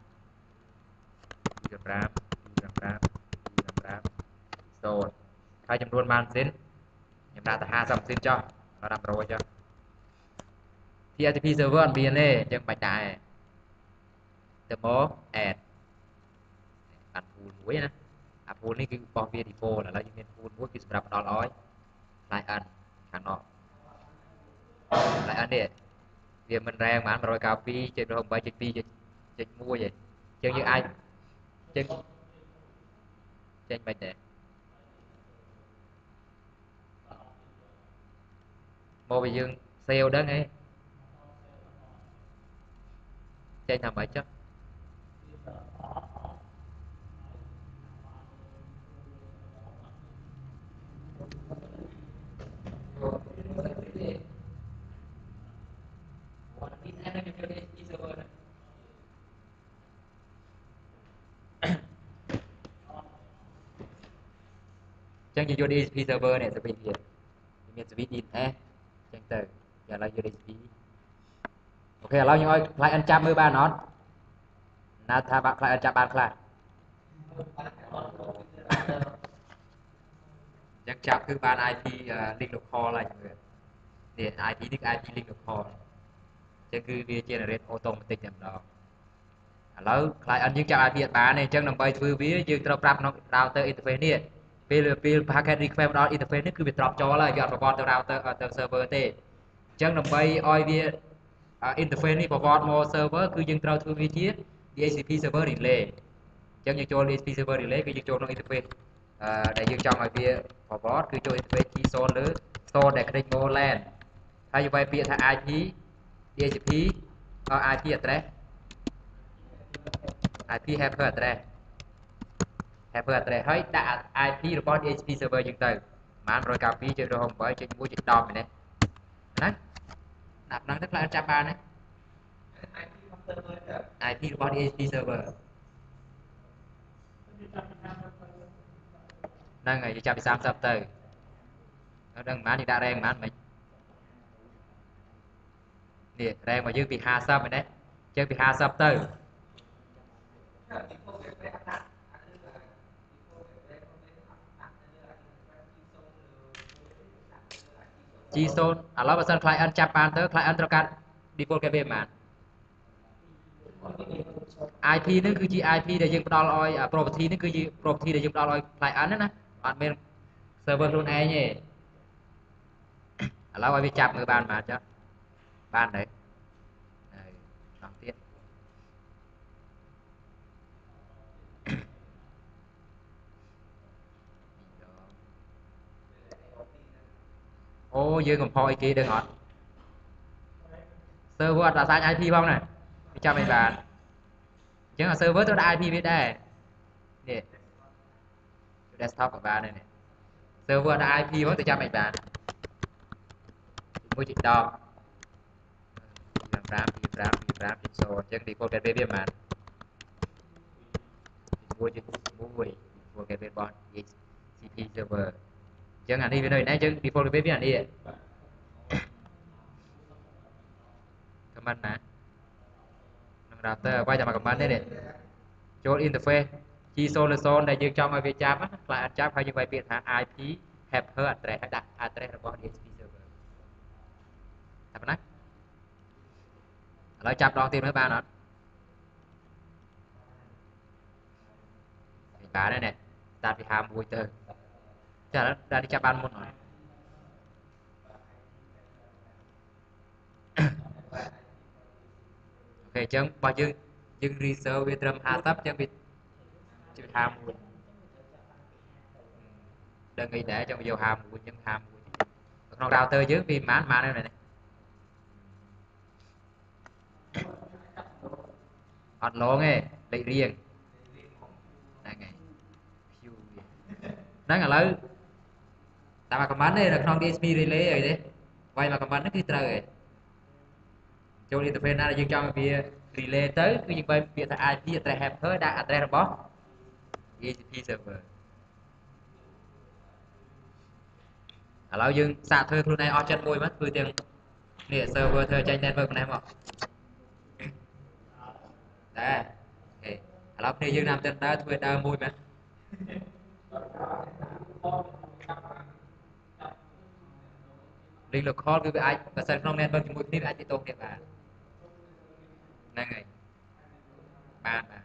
255.0 ហើយចំនួនបានម៉ាស៊ីនខ្ញុំដាក់ទៅ50ម៉ាស៊ីនចុះដល់100ចុះ TCP server អត់មានទេអញ្ចឹងបាច់ដាក់ទេទៅមក add បាន pool មួយណាអា pool នេះគឺរបស់វា default ឥឡូវយើងមាន pool មួយគឺសម្រាប់ផ្ដល់ឲ្យ client ខាងនោះ client នេះវាមិនរែងបាន 192.168.2.1 ទេអញ្ចឹងយើងអាចចេញមិនទេមកវាយើង save ដឹងហ៎ចេញថាម៉េចចុះចឹងយើងយក DHCP server នេះ service វាមាន service DNS ចឹងទៅឥឡូវយក DHCP អូខេឥឡូវខ្ញុំឲ្យ client ចាប់មើលបានអត់ណាថាបាក់ client ចាប់បានខ្លះចឹងចាប់គឺបាន IP link local ហើយនេះ IP នេះគឺ IP link local ចឹងគឺវា generate automatic តែម្ដងឥឡូវ client យើងចាប់ IP អត់បានទេអញ្ចឹងដើម្បីធ្វើវាយើងត្រូវប្រាប់ក្នុង router interface នេះពេល packet request មកដល់ interface នេះគឺវា drop ចោលហើយវាអត់ប្រវត្តិទៅ router ទៅ server ទេអញ្ចឹងដើម្បីឲ្យវា interface នេះប្រវត្តិមក server គឺយើងត្រូវធ្វើវាជា DHCP server relay អញ្ចឹងយើងចូល DHCP server relay គឺយើងចូលក្នុង interface ដែលយើងចង់ឲ្យវាប្រវត្តិគឺចូល interface G0 លើ store ដែល connect មក LAN ហើយយើងវាយពាក្យថា IP DHCP IP address IP helper address ហើយដាក់ IP របស់ DHCP server យើងទៅបាន 192.168.1.10 មែនទេណាដាក់ប៉ុណ្ណឹងទៅ client ចាប់បានទេ IP របស់ DHCP server ហ្នឹងហើយយើងចាប់ពី30ទៅដល់ដឹងប៉ុន្មានយើងដាក់ rank ប៉ុន្មានមិញនេះរែងមកយើងពី50មែនទេយើងពី50ទៅG0 ឥឡូវបើសិន client ចាប់បានទៅ client ត្រូវការ default gateway ប៉ុន្មាន IP ហ្នឹងគឺជា IP ដែលយើងផ្ដល់ឲ្យ property ហ្នឹងគឺជា property ដែលយើងផ្ដល់ឲ្យ client ហ្នឹងណាអត់មាន server ខ្លួនឯងទេឥឡូវឲ្យវាចាប់មើលបានប៉ុន្មានចុះបានទេហើយដល់ទៀតអូយើងកំផអីគេដឹងអត់ server អត់អាសាញ IP ផងណាវាចាប់មិនបានអញ្ចឹងអា server ត្រូវដាក់ IP វាដែរនេះ desktop ក៏បានដែរនេះ server ដាក់ IP ផងទៅចាប់មិនបានមួយជាដក5 2 5 2 5 0អញ្ចឹង default gateway វាប៉ុន្មាន1.1 default gateway របស់ DHCP server អញ្ចឹងអានេះវានៅឯណាអញ្ចឹង default gateway វាអានេះcomment ណាក្នុង router អ្វីតែមក comment ទេនេះចូល interface G00 ដែលយើងចង់ឲ្យវាចាប់ណា client ចាប់ហើយយើងវាយពាក្យថា IP helper address ហើយដាក់ address របស់ DHCP server តែប៉ុណ្ណាឥឡូវចាប់ដងទៀតមើលបានអត់បានហើយនេះតាពី51ទៅចាដល់នេះចាប់បានមុនអត់អូខេអញ្ចឹងបើយើង reserve វាត្រឹម50អញ្ចឹងវាជា51ដឹងអីដែរអញ្ចឹងយក51អញ្ចឹង51ក្នុង router យើងវាប៉ុន្មានហើយនេះអត់ឡងទេលេខរៀងហ្នឹងហើយ view ហ្នឹងឥឡូវតាមមក comment ទេនៅក្នុង DHCP relay អីទេវាយមក comment ហ្នឹងគឺត្រូវហើយចូល interface ណាដែលយើងចង់វា relay ទៅគឺយើងបើកពាក្យថា IP address helper ដាក់ address របស់ DHCP server ឥឡូវយើងសាកធ្វើខ្លួនឯងអស់ចិត្តមួយមកធ្វើទាំងនេះ server ធ្វើចេញ network ប៉ុណ្ណេះមកដែរអូខេឥឡូវគ្នាយើងតាមចិត្តដើរធ្វើដើរមួយមកlink local គឺវាអាចបើសិនក្នុង network ជាមួយគ្នាវាអាចទាក់ទងគ្នាបានហ្នឹងហើយបាន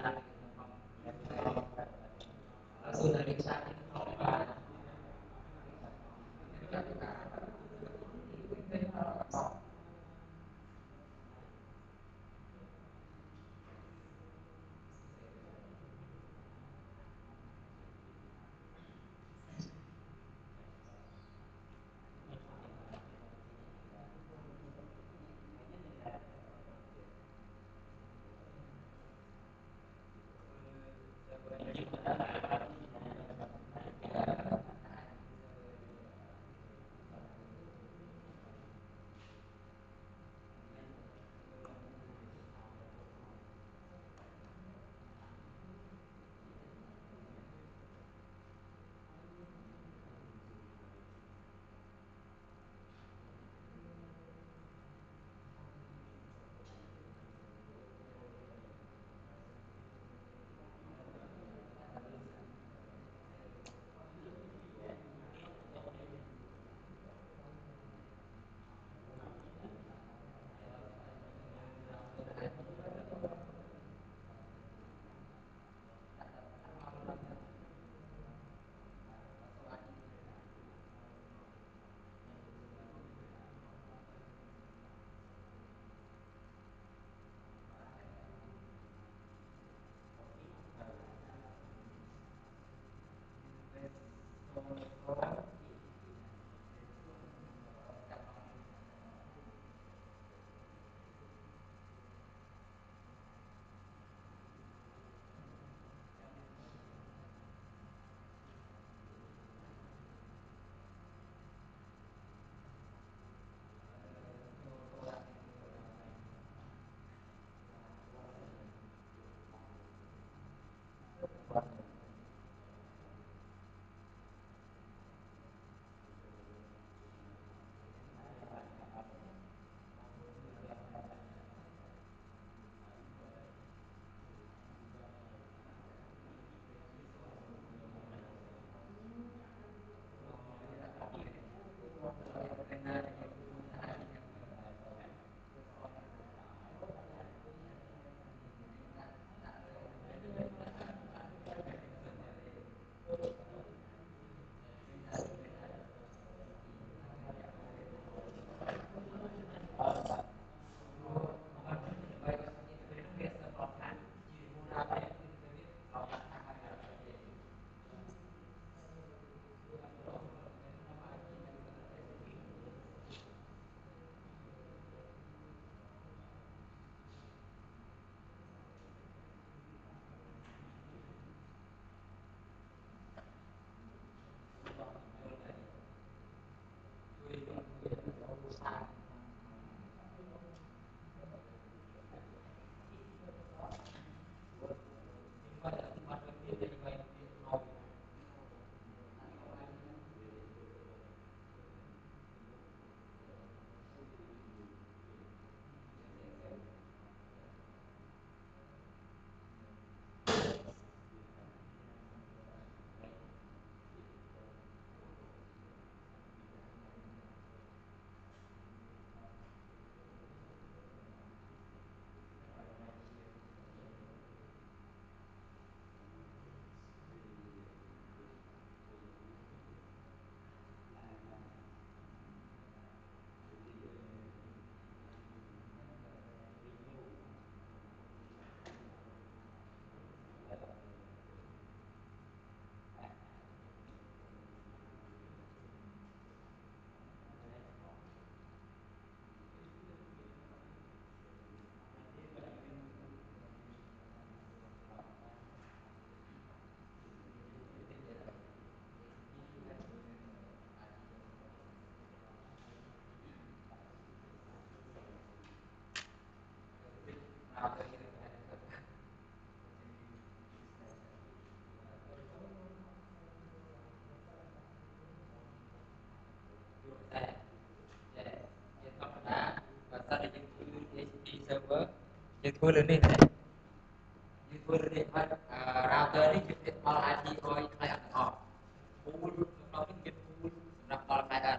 serverយើងធ្វើលើនេះណាយើងធ្វើលើនេះហើយ router នេះយើងផ្ដល់ IP ឲ្យ client ទាំងអស់ pool នៅក្នុងនេះមាន pool សម្រាប់ដល់ client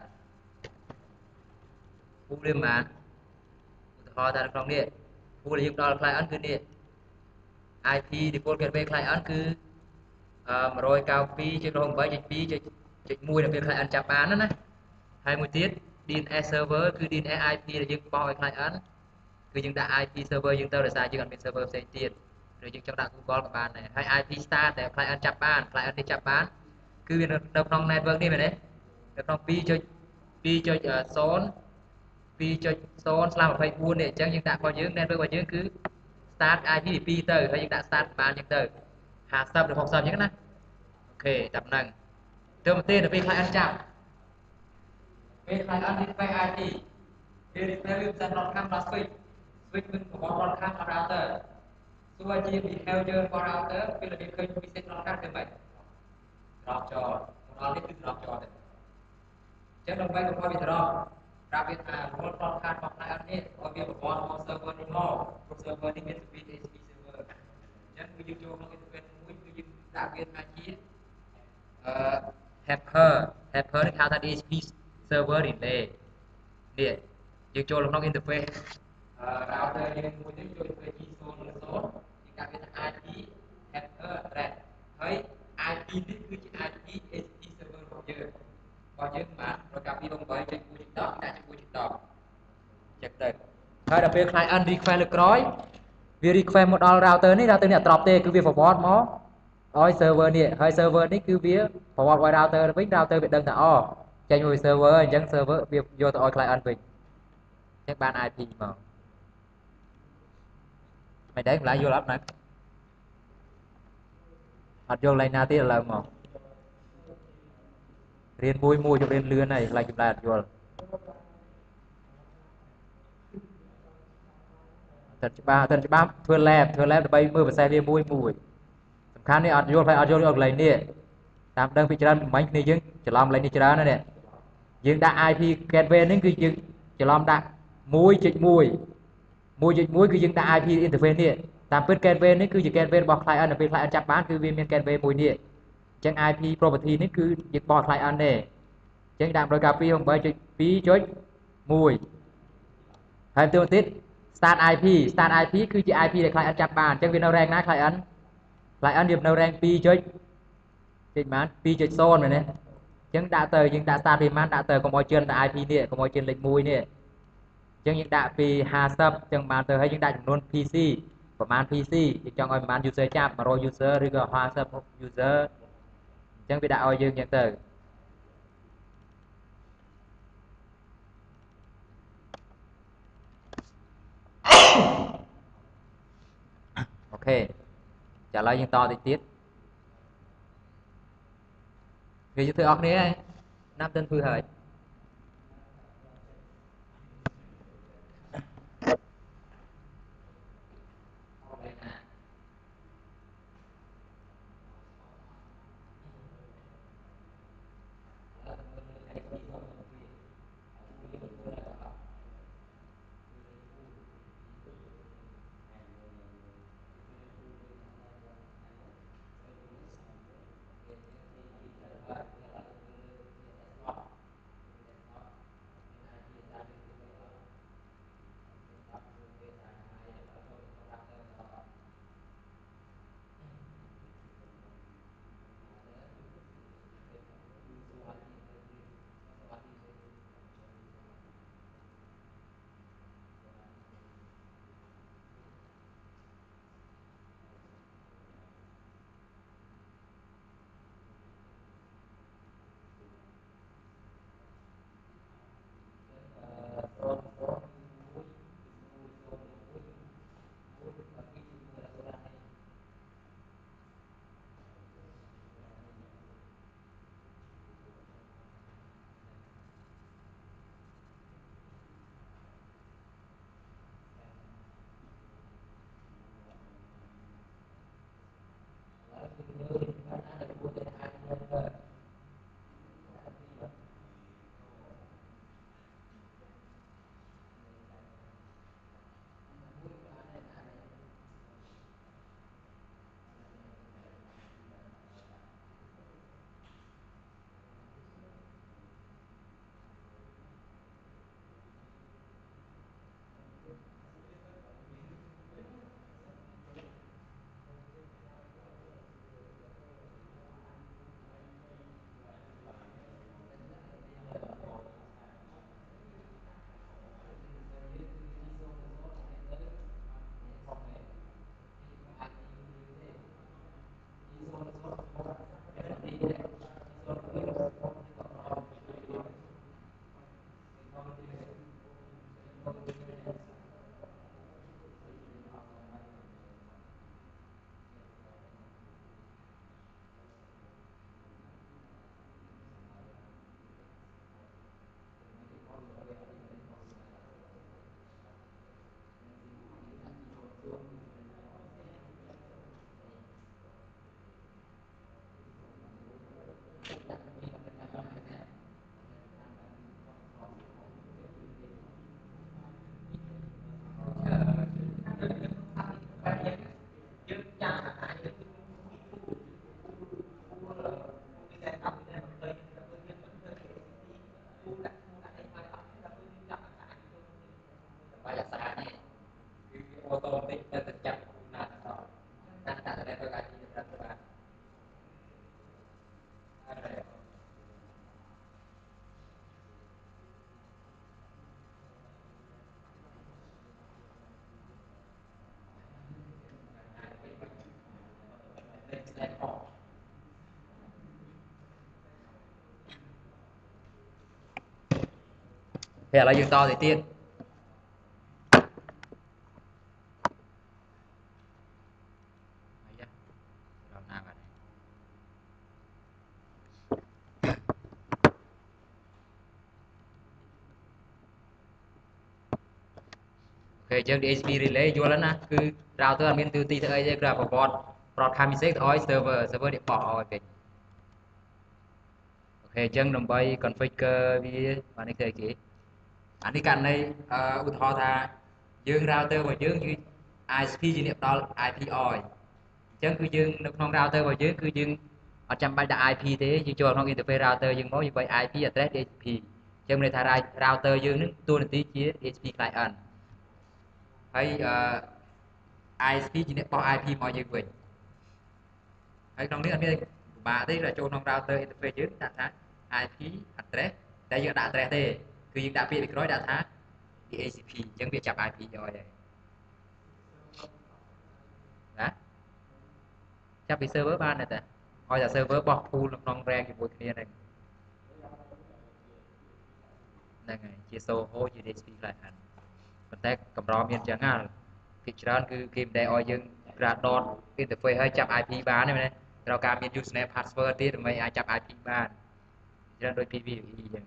pool នេះប៉ុន្មានឧទាហរណ៍ថានៅក្នុងនេះ pool ដែលយើងផ្ដល់ client គឺនេះ IP default gateway client គឺ192.168.2.1 ដែលពេល client ចាប់បានណាហើយមួយទៀត DNS server គឺ DNS IP ដែលយើងបោះឲ្យ client គឺយើងដាក់ IP server យើងទៅដោយសារយើងអត់មាន server ផ្សេងទៀតឬយើងចង់ដាក់ Google ក៏បានដែរហើយ IP start ដែល client ចាប់បាន client នេះចាប់បានគឺវានៅក្នុង network នេះមែនទេនៅក្នុង 2.2.0 2.0/24 នេះអញ្ចឹងយើងដាក់របស់យើង network របស់យើងគឺ start IP ពី2ទៅហើយយើងដាក់ start បានអញ្ចឹងទៅ50ឬ60អញ្ចឹងណាអូខេតែប៉ុណ្្នឹងទៅមកទេដល់ពេល client ចាប់ពេល client នេះទៅ IP ពេល display វាផ្សាយ broadcast ដល់ switch គឺប្រព័ន្ធ broadcast ដល់ router ទោះជា behavior របស់ router ពេលដែលវាឃើញ message broadcast ទៅមិន drop ចោលដល់នេះគឺ drop ចោលទៅចឹងដើម្បីកុំឲ្យវា drop ប្រាប់វាថាប្រព័ន្ធ broadcast របស់ client នេះឲ្យវាប្រព័ន្ធ server នេះមកព្រោះ server នេះមាន speed HP server ចឹងគឺយើងចូលក្នុង interface មួយគឺយើងដាក់វាថាជាhelper នេះហៅថា DHCP server relay នេះយើងចូលក្នុង interface router យើងមួយនេះចូល interface G0 និង 0យើងដាក់វាថា IP helper address ហើយ IP នេះគឺជា IP DHCP server របស់យើងបានប្រកាសពី8.1.10ដាក់ជា 1.10ចឹងទៅហើយដល់ពេល client request លើក្រោយវា request មកដល់ router នេះ router នេះអត់ drop ទេគឺវា forward មកឲ្យ server នេះហើយ server នេះគឺវា forward ឲ្យ router វិញ router វាដឹងថាអូចេញមួយ server អញ្ចឹង server វាយកទៅឲ្យ client វិញអញ្ចឹងបាន IP មកមិនដែរម្ល៉េះយល់អត់ណាអត់យល់ឡើងណាទៀតឥឡូវមករៀនមួយជម្រាបលឿនហើយខ្លាចចម្លែកអត់យល់តែច្បាស់ធ្វើ lab ដើម្បីមើលប្រសេសវាមួយសំខាន់នេះអត់យល់កន្លែងនេះតាមដឹងពីច្រើនមិញគ្នាយើងច្រឡំកន្លែងនេះច្រើនណាស់នេះយើងដាក់ IP gateway នេះគឺយើងច្រឡំដាក់ 1.1 គឺយើងដាក់ IP interface នេះតាមពិត gateway នេះគឺជា gateway របស់ client នៅពេល client ចាប់បានគឺវាមាន gateway មួយនេះអញ្ចឹង IP property នេះគឺយើងបោះ client ទេអញ្ចឹងដាក់ 192.8.1 ហើយទៅទៀត start IP គឺជា IP ដែល client ចាប់បានអញ្ចឹងវានៅ rank ណា client វានៅ rank 2.0 មែនទេអញ្ចឹងដាក់ទៅយើងដាក់ start payment ដាក់ទៅកុំឲ្យជឿនតែ IP នេះកុំឲ្យជឿនលេខ1នេះអញ្ចឹងយើងដាក់ពី50អញ្ចឹងបានទៅហើយយើងដាក់ចំនួន PC ប្រហែល PC យើងចង់ឲ្យប្រហែល user ចាប់100 user ឬក៏50 user អញ្ចឹងវាដាក់ឲ្យយើងអញ្ចឹងទៅអូខេចាឥឡូវយើងតតិចទៀតវាយើងធ្វើអស់គ្នាហើយណាប់ទៅធ្វើហើយ banyak saatnya otomatis terjadi nah tak ada lagi peraturan thì là dương to thì tiên Oke, jeung di HTTP relay យល់ហើយណាគឺ router អត់មានទូទីទៅអីទេគឺប្រព័ន្ធ broadcast message ទៅឲ្យ server នេះបោះឲ្យពេញអូខេអញ្ចឹងដើម្បី configure វាបាននេះគឺគេអានេះករណីឧទាហរណ៍ថាយើង router របស់យើងគឺ ISP ជាអ្នកផ្ដល់ IP ឲ្យអញ្ចឹងគឺយើងនៅក្នុង router របស់យើងគឺយើងអត់ចាំបាច់ដាក់ IP ទេយើងចូលក្នុង interface router យើងមកយើងបើ IP address DHCP អញ្ចឹងមានន័យថា router យើងនឹងតួនាទីជា DHCP client ហើយ ISP ជាអ្នកបោះ IP មកយើងវិញហើយក្នុងនេះអត់មានពិបាកទេគឺចូលក្នុង router interface យើងដាក់ថា IP address តែយើងដាក់ address ទេគឺយើងដាក់ពាក្យពីក្រោយដាក់ថា DHCP អញ្ចឹងវាចាប់ IP យកហើយណាចាប់ពី server បានទេតាឲ្យតែ server បោះ pool នៅក្នុង rank ជាមួយគ្នាហ្នឹងហើយជា Soho ជា DHCP client ប៉ុន្តែកម្រមានអញ្ចឹងហ่าភាគច្រើនគឺគេមិនដែលឲ្យយើង Gradon interface ឲ្យចាប់ IP បានទេមែនត្រូវការមាន username password ទៀតដើម្បីអាចចាប់ IP បានច្រើនដូច PVE អញ្ចឹង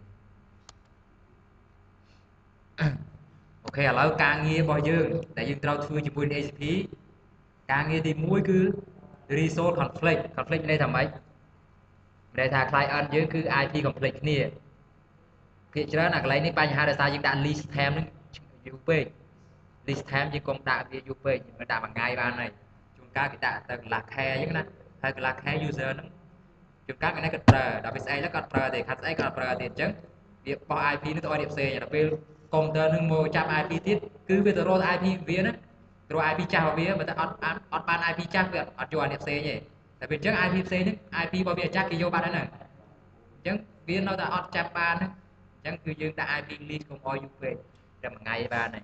អូខេឥឡូវការងាររបស់យើងដែលយើងត្រូវធ្វើជាមួយ HTTP ការងារទី1គឺ resolve conflict ន័យថាម៉េចន័យថា client យើងគឺ IP complete គ្នាភាគច្រើនអាកន្លែងនេះបញ្ហាដោយសារយើងដាក់ list time នឹងយូរពេក list time យើងកុំដាក់វាយូរពេកមិនដាក់មួយថ្ងៃបានហើយជួនកាលគេដាក់ទៅកន្លះខែអញ្ចឹងណាហើយកន្លះខែ user ហ្នឹងជួនកាលគេគាត់ប្រើដល់ពេលស្អែកទៅគាត់ប្រើទេខាត់ស្អែកគាត់ប្រើទៀតអញ្ចឹងវាបោះ IP នេះទៅឲ្យអ្នកផ្សេងដល់ពេល computer នឹងមកចាប់ IP ទៀតគឺវាទៅរក IP វាណារក IP ចាស់របស់វាបើតែអត់បាន IP ចាស់វាអត់យកអ្នកផ្សេងទេតែពេលអញ្ចឹង IP ផ្សេងហ្នឹង IP របស់វាចាស់គេយកបាត់ហើយហ្នឹងអញ្ចឹងវានៅតែអត់ចាប់បានហ្នឹងអញ្ចឹងគឺយើងដាក់ IP list កុំឲ្យយូរពេកតែមួយថ្ងៃបានហើយ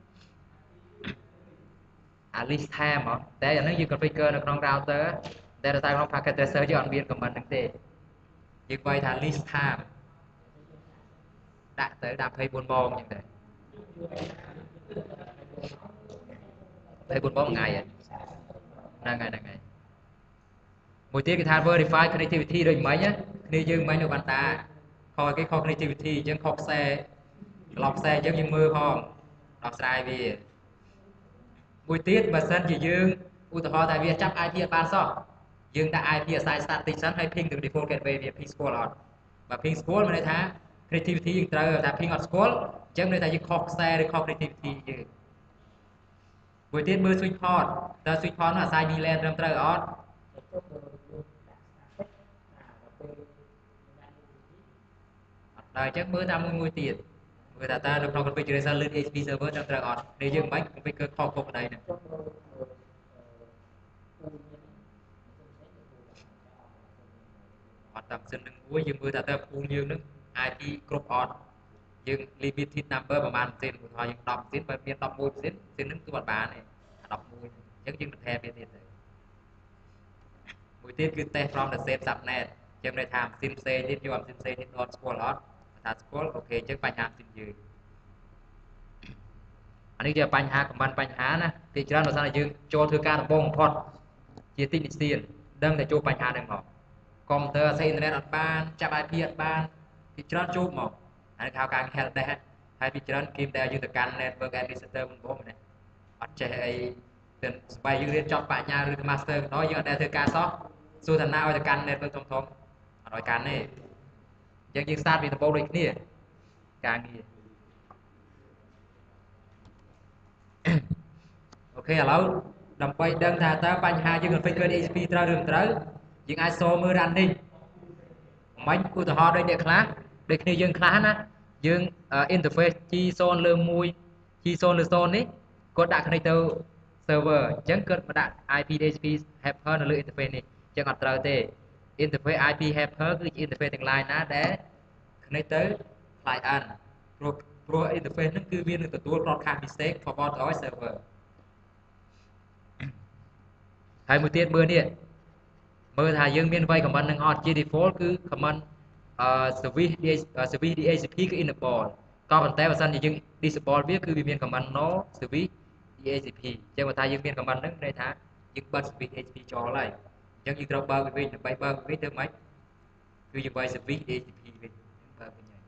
អា list time ហ៎តែអានេះយើង configure នៅក្នុង router តែដោយសារក្នុង packet tracer យើងអត់មាន command ហ្នឹងទេយើងវាយថា list time ដាក់ទៅដាក់24ម៉ោងអញ្ចឹងទៅ24ម៉ោងថ្ងៃហ្នឹងមួយទៀតគេថា verify connectivity ដូចមិញគ្នាយើងមិញនៅបានតាខគេខ connectivity អញ្ចឹងខខ្សែក្លោកខ្សែអញ្ចឹងយើងមើលផងដោះស្រាយវាមួយទៀតបើសិនជាយើងឧទាហរណ៍ថាវាចាប់ IP អត់បានសោះយើងដាក់ IP assign static សិនហើយ ping ទៅ default gateway វា ping ស្គាល់អត់បើ ping ស្គាល់មានន័យថា connectivity យើងត្រូវតែ ping អត់ស្គាល់អញ្ចឹងមានន័យថាយើងខខ្សែឬខ connectivity យើងមួយទៀតមើល switch port តើ switch port នោះ assign VLAN ត្រឹមត្រូវអត់ដល់អញ្ចឹងមើលតាមមួយទៀតមើលថាតើនៅក្នុង configuration លើ HP server ត្រឹមត្រូវអត់នេះយើងមិន configure ខុសៗដែរហ្នឹងអត់តាមសិននឹងមួយយើងមើលថាតើ pool យើងនឹង IP គ្រប់អត់យើង limited number ប្រហែលផ្សេងឧទាហរណ៍យើង10ផ្សេងបើមាន11ផ្សេងនឹងគឺអត់បានទេ11អញ្ចឹងយើងបន្ថែមវាទៀតទៅមួយទៀតគឺ test from the same subnet ចឹងន័យថាម៉ាស៊ីនផ្សេងទៀតយកម៉ាស៊ីនផ្សេងទៀតអត់ស្គាល់អត់ថាថាស្គាល់អូខេអញ្ចឹងបញ្ហាទីយើងអានេះជាបញ្ហាកំណបញ្ហាណាទីច្រើនដោយសារតែយើងចូលធ្វើការដំបូងបំផុតជាទីនិស្សិតដឹងតែជួបបញ្ហាហ្នឹងមកកុំព្យូទ័រអាស័យអ៊ីនធឺណិតអត់បានចាប់ IP អត់បានទីច្រើនជួបមកអានេះហៅការ help desk ហើយទីច្រើនគេតែយើងទៅកាន់ network administrator មិនបងណាអត់ចេះអីទៅស្បែកយើងរៀនចប់បញ្ញាឬ master ក៏ដោយយើងអត់ដែលធ្វើការសោះសួរថាណាឲ្យទៅកាន់ network ធំអត់ឲ្យកាន់ទេអញ្ចឹងយើង start ពីដំបូងដូចគ្នាការងារអូខេឥឡូវដើម្បីដឹងថាតើបញ្ហាយើង configure DHCP ត្រូវឬមិនត្រូវយើងអាចសូមមើល running មិនឧទាហរណ៍ដូចអ្នកខ្លះដូចគ្នាយើងខ្លះណាយើង interface G0 លើ1 G0 លើ0នេះគាត់ដាក់ connect ទៅ server អញ្ចឹងគាត់មកដាក់ IP DHCP helper នៅលើ interface នេះអញ្ចឹងអត់ត្រូវទេ interface IP helper គឺជា interface ទាំង line ណាដែល connect ទៅ client ព្រោះ interface ហ្នឹងគឺវានឹងទទួល broadcast mistake forward ទៅឲ្យ server ហើយមួយទៀតមើលនេះមើលថាយើងមានអ្វី comment នឹងអត់ជា default គឺ comment service DHCP គឺ enable ក៏ប៉ុន្តែបើសិនជាយើង disable វាគឺវាមាន comment no service DHCP អញ្ចឹងបើថាយើងមាន comment ហ្នឹងន័យថាយើងបិទ service DHCP ចោលហើយអញ្ចឹងយើងត្រូវបើកវាវិញដើម្បីបើកវាវិញទៅម៉េចគឺយើងបើក service DHCP វិញបើកវិញហើយ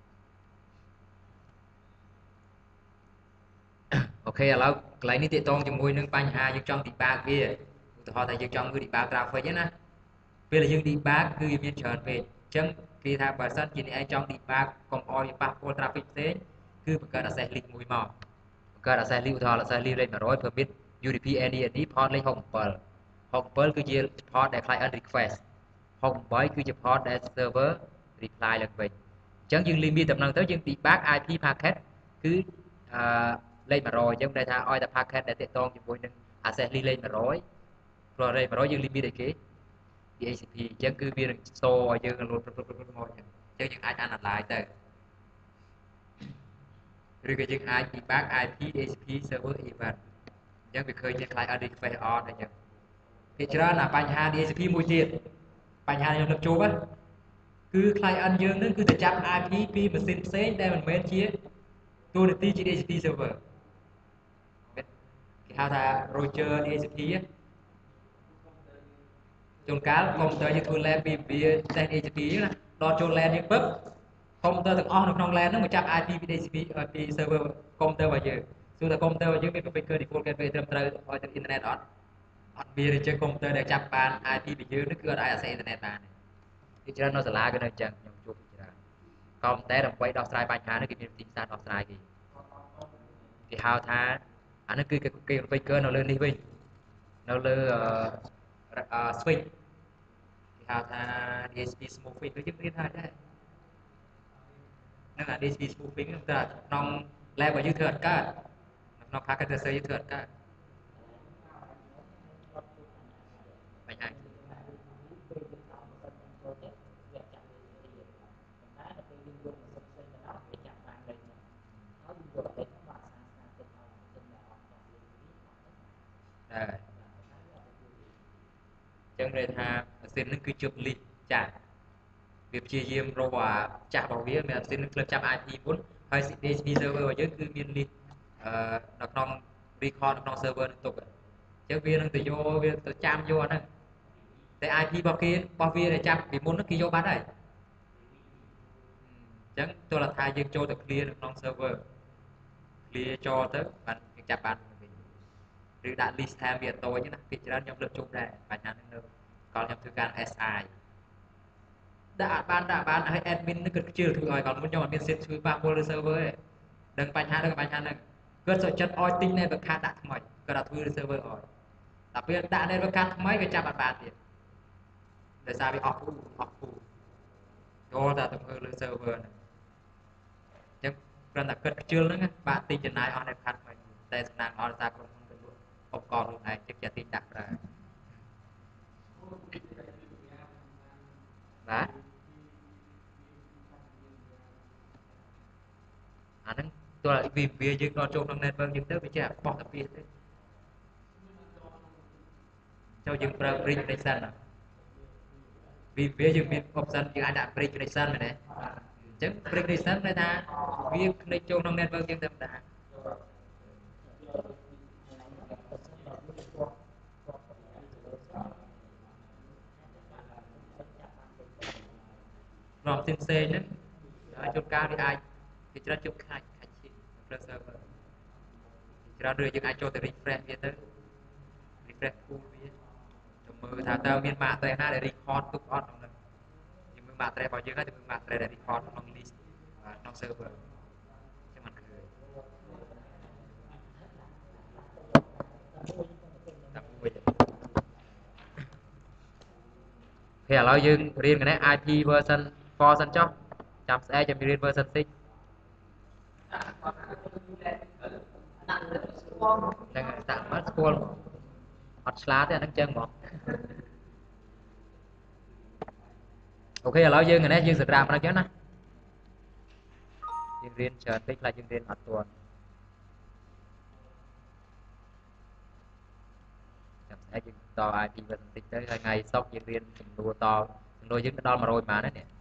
អូខេឥឡូវកន្លែងនេះទាក់ទងជាមួយនឹងបញ្ហាយើងចង់ debug វាឧទាហរណ៍ថាយើងចង់ធ្វើ debug traffic ហ្នឹងណាពេលដែលយើង debug គឺវាមានច្រើនពេកអញ្ចឹងគេថាបើសិនជាអ្នកឯងចង់ debug កុំឲ្យវាប៉ះពាល់ traffic ផ្សេងគឺបង្កើត access list មួយមកបង្កើត access list ឧទាហរណ៍ access list លេខ100 permit UDP any port លេខ67គឺជា port ដែល client request 68គឺជា port ដែល server reply ឡើងវិញអញ្ចឹងយើង limit តំណឹងទៅយើង debug IP packet គឺលេខ100អញ្ចឹងន័យថាឲ្យតែ packet ដែលទាក់ទងជាមួយនឹង access list លេខ100ព្រោះលេខ100យើង limit ឲ្យគេ DHCP អញ្ចឹងគឺវានឹង store ឲ្យយើងលោតមកអញ្ចឹងយើងអាច analyze ទៅឬក៏យើងអាច debug IP DHCP server event អញ្ចឹងវាឃើញជា client request on អញ្ចឹងពីច្រើនអាបញ្ហា DHCP មួយទៀតបញ្ហាខ្ញុំលើកជួបគឺ client យើងនឹងគឺទៅចាប់ IP ពីម៉ាស៊ីនផ្សេងដែលមិនមែនជាតួនាទីជា DHCP server គេហៅថា Roger DHCP ជួនកាលកុំព្យូទ័រយើងធ្វើ LAN ពីវា test DHCP ណាដល់ចូល LAN យើងពឹបកុំព្យូទ័រទាំងអស់នៅក្នុង LAN ហ្នឹងមកចាប់ IP ពី DHCP ពី server កុំព្យូទ័ររបស់យើងសួរថាកុំព្យូទ័ររបស់យើងមាន configure default gateway ត្រឹមត្រូវឲ្យទៅ internet អត់មានអញ្ចឹងកុំព្យូទ័រដែលចាប់បាន IP ពីយើងនេះគឺអត់អាច access internet បានទេច្រើននៅសាលាគឺនៅអញ្ចឹងខ្ញុំជួបច្រើនក៏ប៉ុន្តែដើម្បីដោះស្រាយបញ្ហានេះគេមានវិធីសាស្ត្រដោះស្រាយគេហៅថាអានេះគឺគេ configure នៅលើនេះវិញនៅលើswitch គេហៅថា DHCP smoothing ដូចយើងរៀនហើយដែរនឹងអា DHCP smoothing ហ្នឹងតែក្នុង lab របស់យើងធ្វើអត់កើតក្នុង packet tracer យើងធ្វើអត់កើតបញ្ហាចឹងន័យថាម៉ាស៊ីនហ្នឹងគឺជាប់លីសចាស់វាព្យាយាមរកអាចាស់របស់វាមានម៉ាស៊ីននឹងក្លឹបចាប់ IP មុនហើយ DHCP server របស់យើងគឺមានលីសនៅក្នុង record នៅក្នុង server នឹងទុកអញ្ចឹងវានឹងទៅយកវាទៅចាំយកអាហ្នឹងតែ IP របស់គេរបស់វាដែលចាប់ពីមុនហ្នឹងគេយកបាត់ហើយអញ្ចឹងទោះថាយើងចូលទៅ clear នៅក្នុង server clear ចូលទៅបានគេចាប់បានឬដាក់ list time វាអត់តូចណាពីច្រើនខ្ញុំលើកជុំដែរបញ្ហាហ្នឹងនៅកលខ្ញុំធ្វើការ SI ដាក់បានហើយ admin នឹងគាត់ខ្ជិលធ្វើឲ្យកលមុនខ្ញុំអត់មានសិទ្ធិជួយប៉ះពាល់លើ server ទេដឹងបញ្ហាហ្នឹងគាត់សុខចិត្តឲ្យទិញ network card ដាក់ថ្មីគាត់អត់ធ្វើលើ server ឲ្យដល់ពេលដាក់ network card ថ្មីក៏ចាប់អត់បានទៀតដោយសារវាអស់ពូចូលតែទៅមើលលើ server ហ្នឹងអញ្ចឹងគ្រាន់តែគាត់ខ្ជិលហ្នឹងបាទទិញចំណាយអស់ network card ថ្មីតែសំណាងអត់សារក្រុមហ៊ុនទៅលក់ឧបករណ៍ខ្លួនឯងជិះចាទិញដាក់ប្រើបាទអាហ្នឹងទោះវាយើងដល់ចូលក្នុង network យើងទៅវាចេះបោះតាពីទេចូលយើងប្រើ bridge connection វាយើងមាន option យើងអាចដាក់ bridge connection មែនទេអញ្ចឹង precondition ន័យថាវានៅចូលក្នុង network យើងធម្មតាក្នុងផ្សេងៗហ្នឹងហើយជួនកាលវាអាចគេច្រើនជប់ខាច់ជា server ច្រើនឬយើងអាចចូលទៅ refresh វាទៅ refresh tool វាចាំមើលថាតើមាន map trace ណាដែល record ទុកអត់ក្នុងហ្នឹងយើងមើល map trace របស់យើងហើយទៅមើល map trace ដែល record ក្នុង list ក្នុង server ចឹងមិនឃើញតាមមួយឥឡូវយើងរៀនកណែ IP version 4សិនចុះចាំស្អែកចាំរៀន version 6ហ្នឹងដាក់មកស្គាល់អត់ឆ្លាតទេអាហ្នឹងចឹងហ្មងអូខេឥឡូវយើងកណែយើងសម្រាប់ហ្នឹងចឹងណាយើងរៀនច្រើនពេកខ្លាចយើងរៀនអត់ទាន់ចាំស្អែកយើងត IP version 6ទៅហើយថ្ងៃសុក្រយើងរៀនចំនួនតចំនួនយើងទៅដល់100ប៉ុន្មានហើយនេះ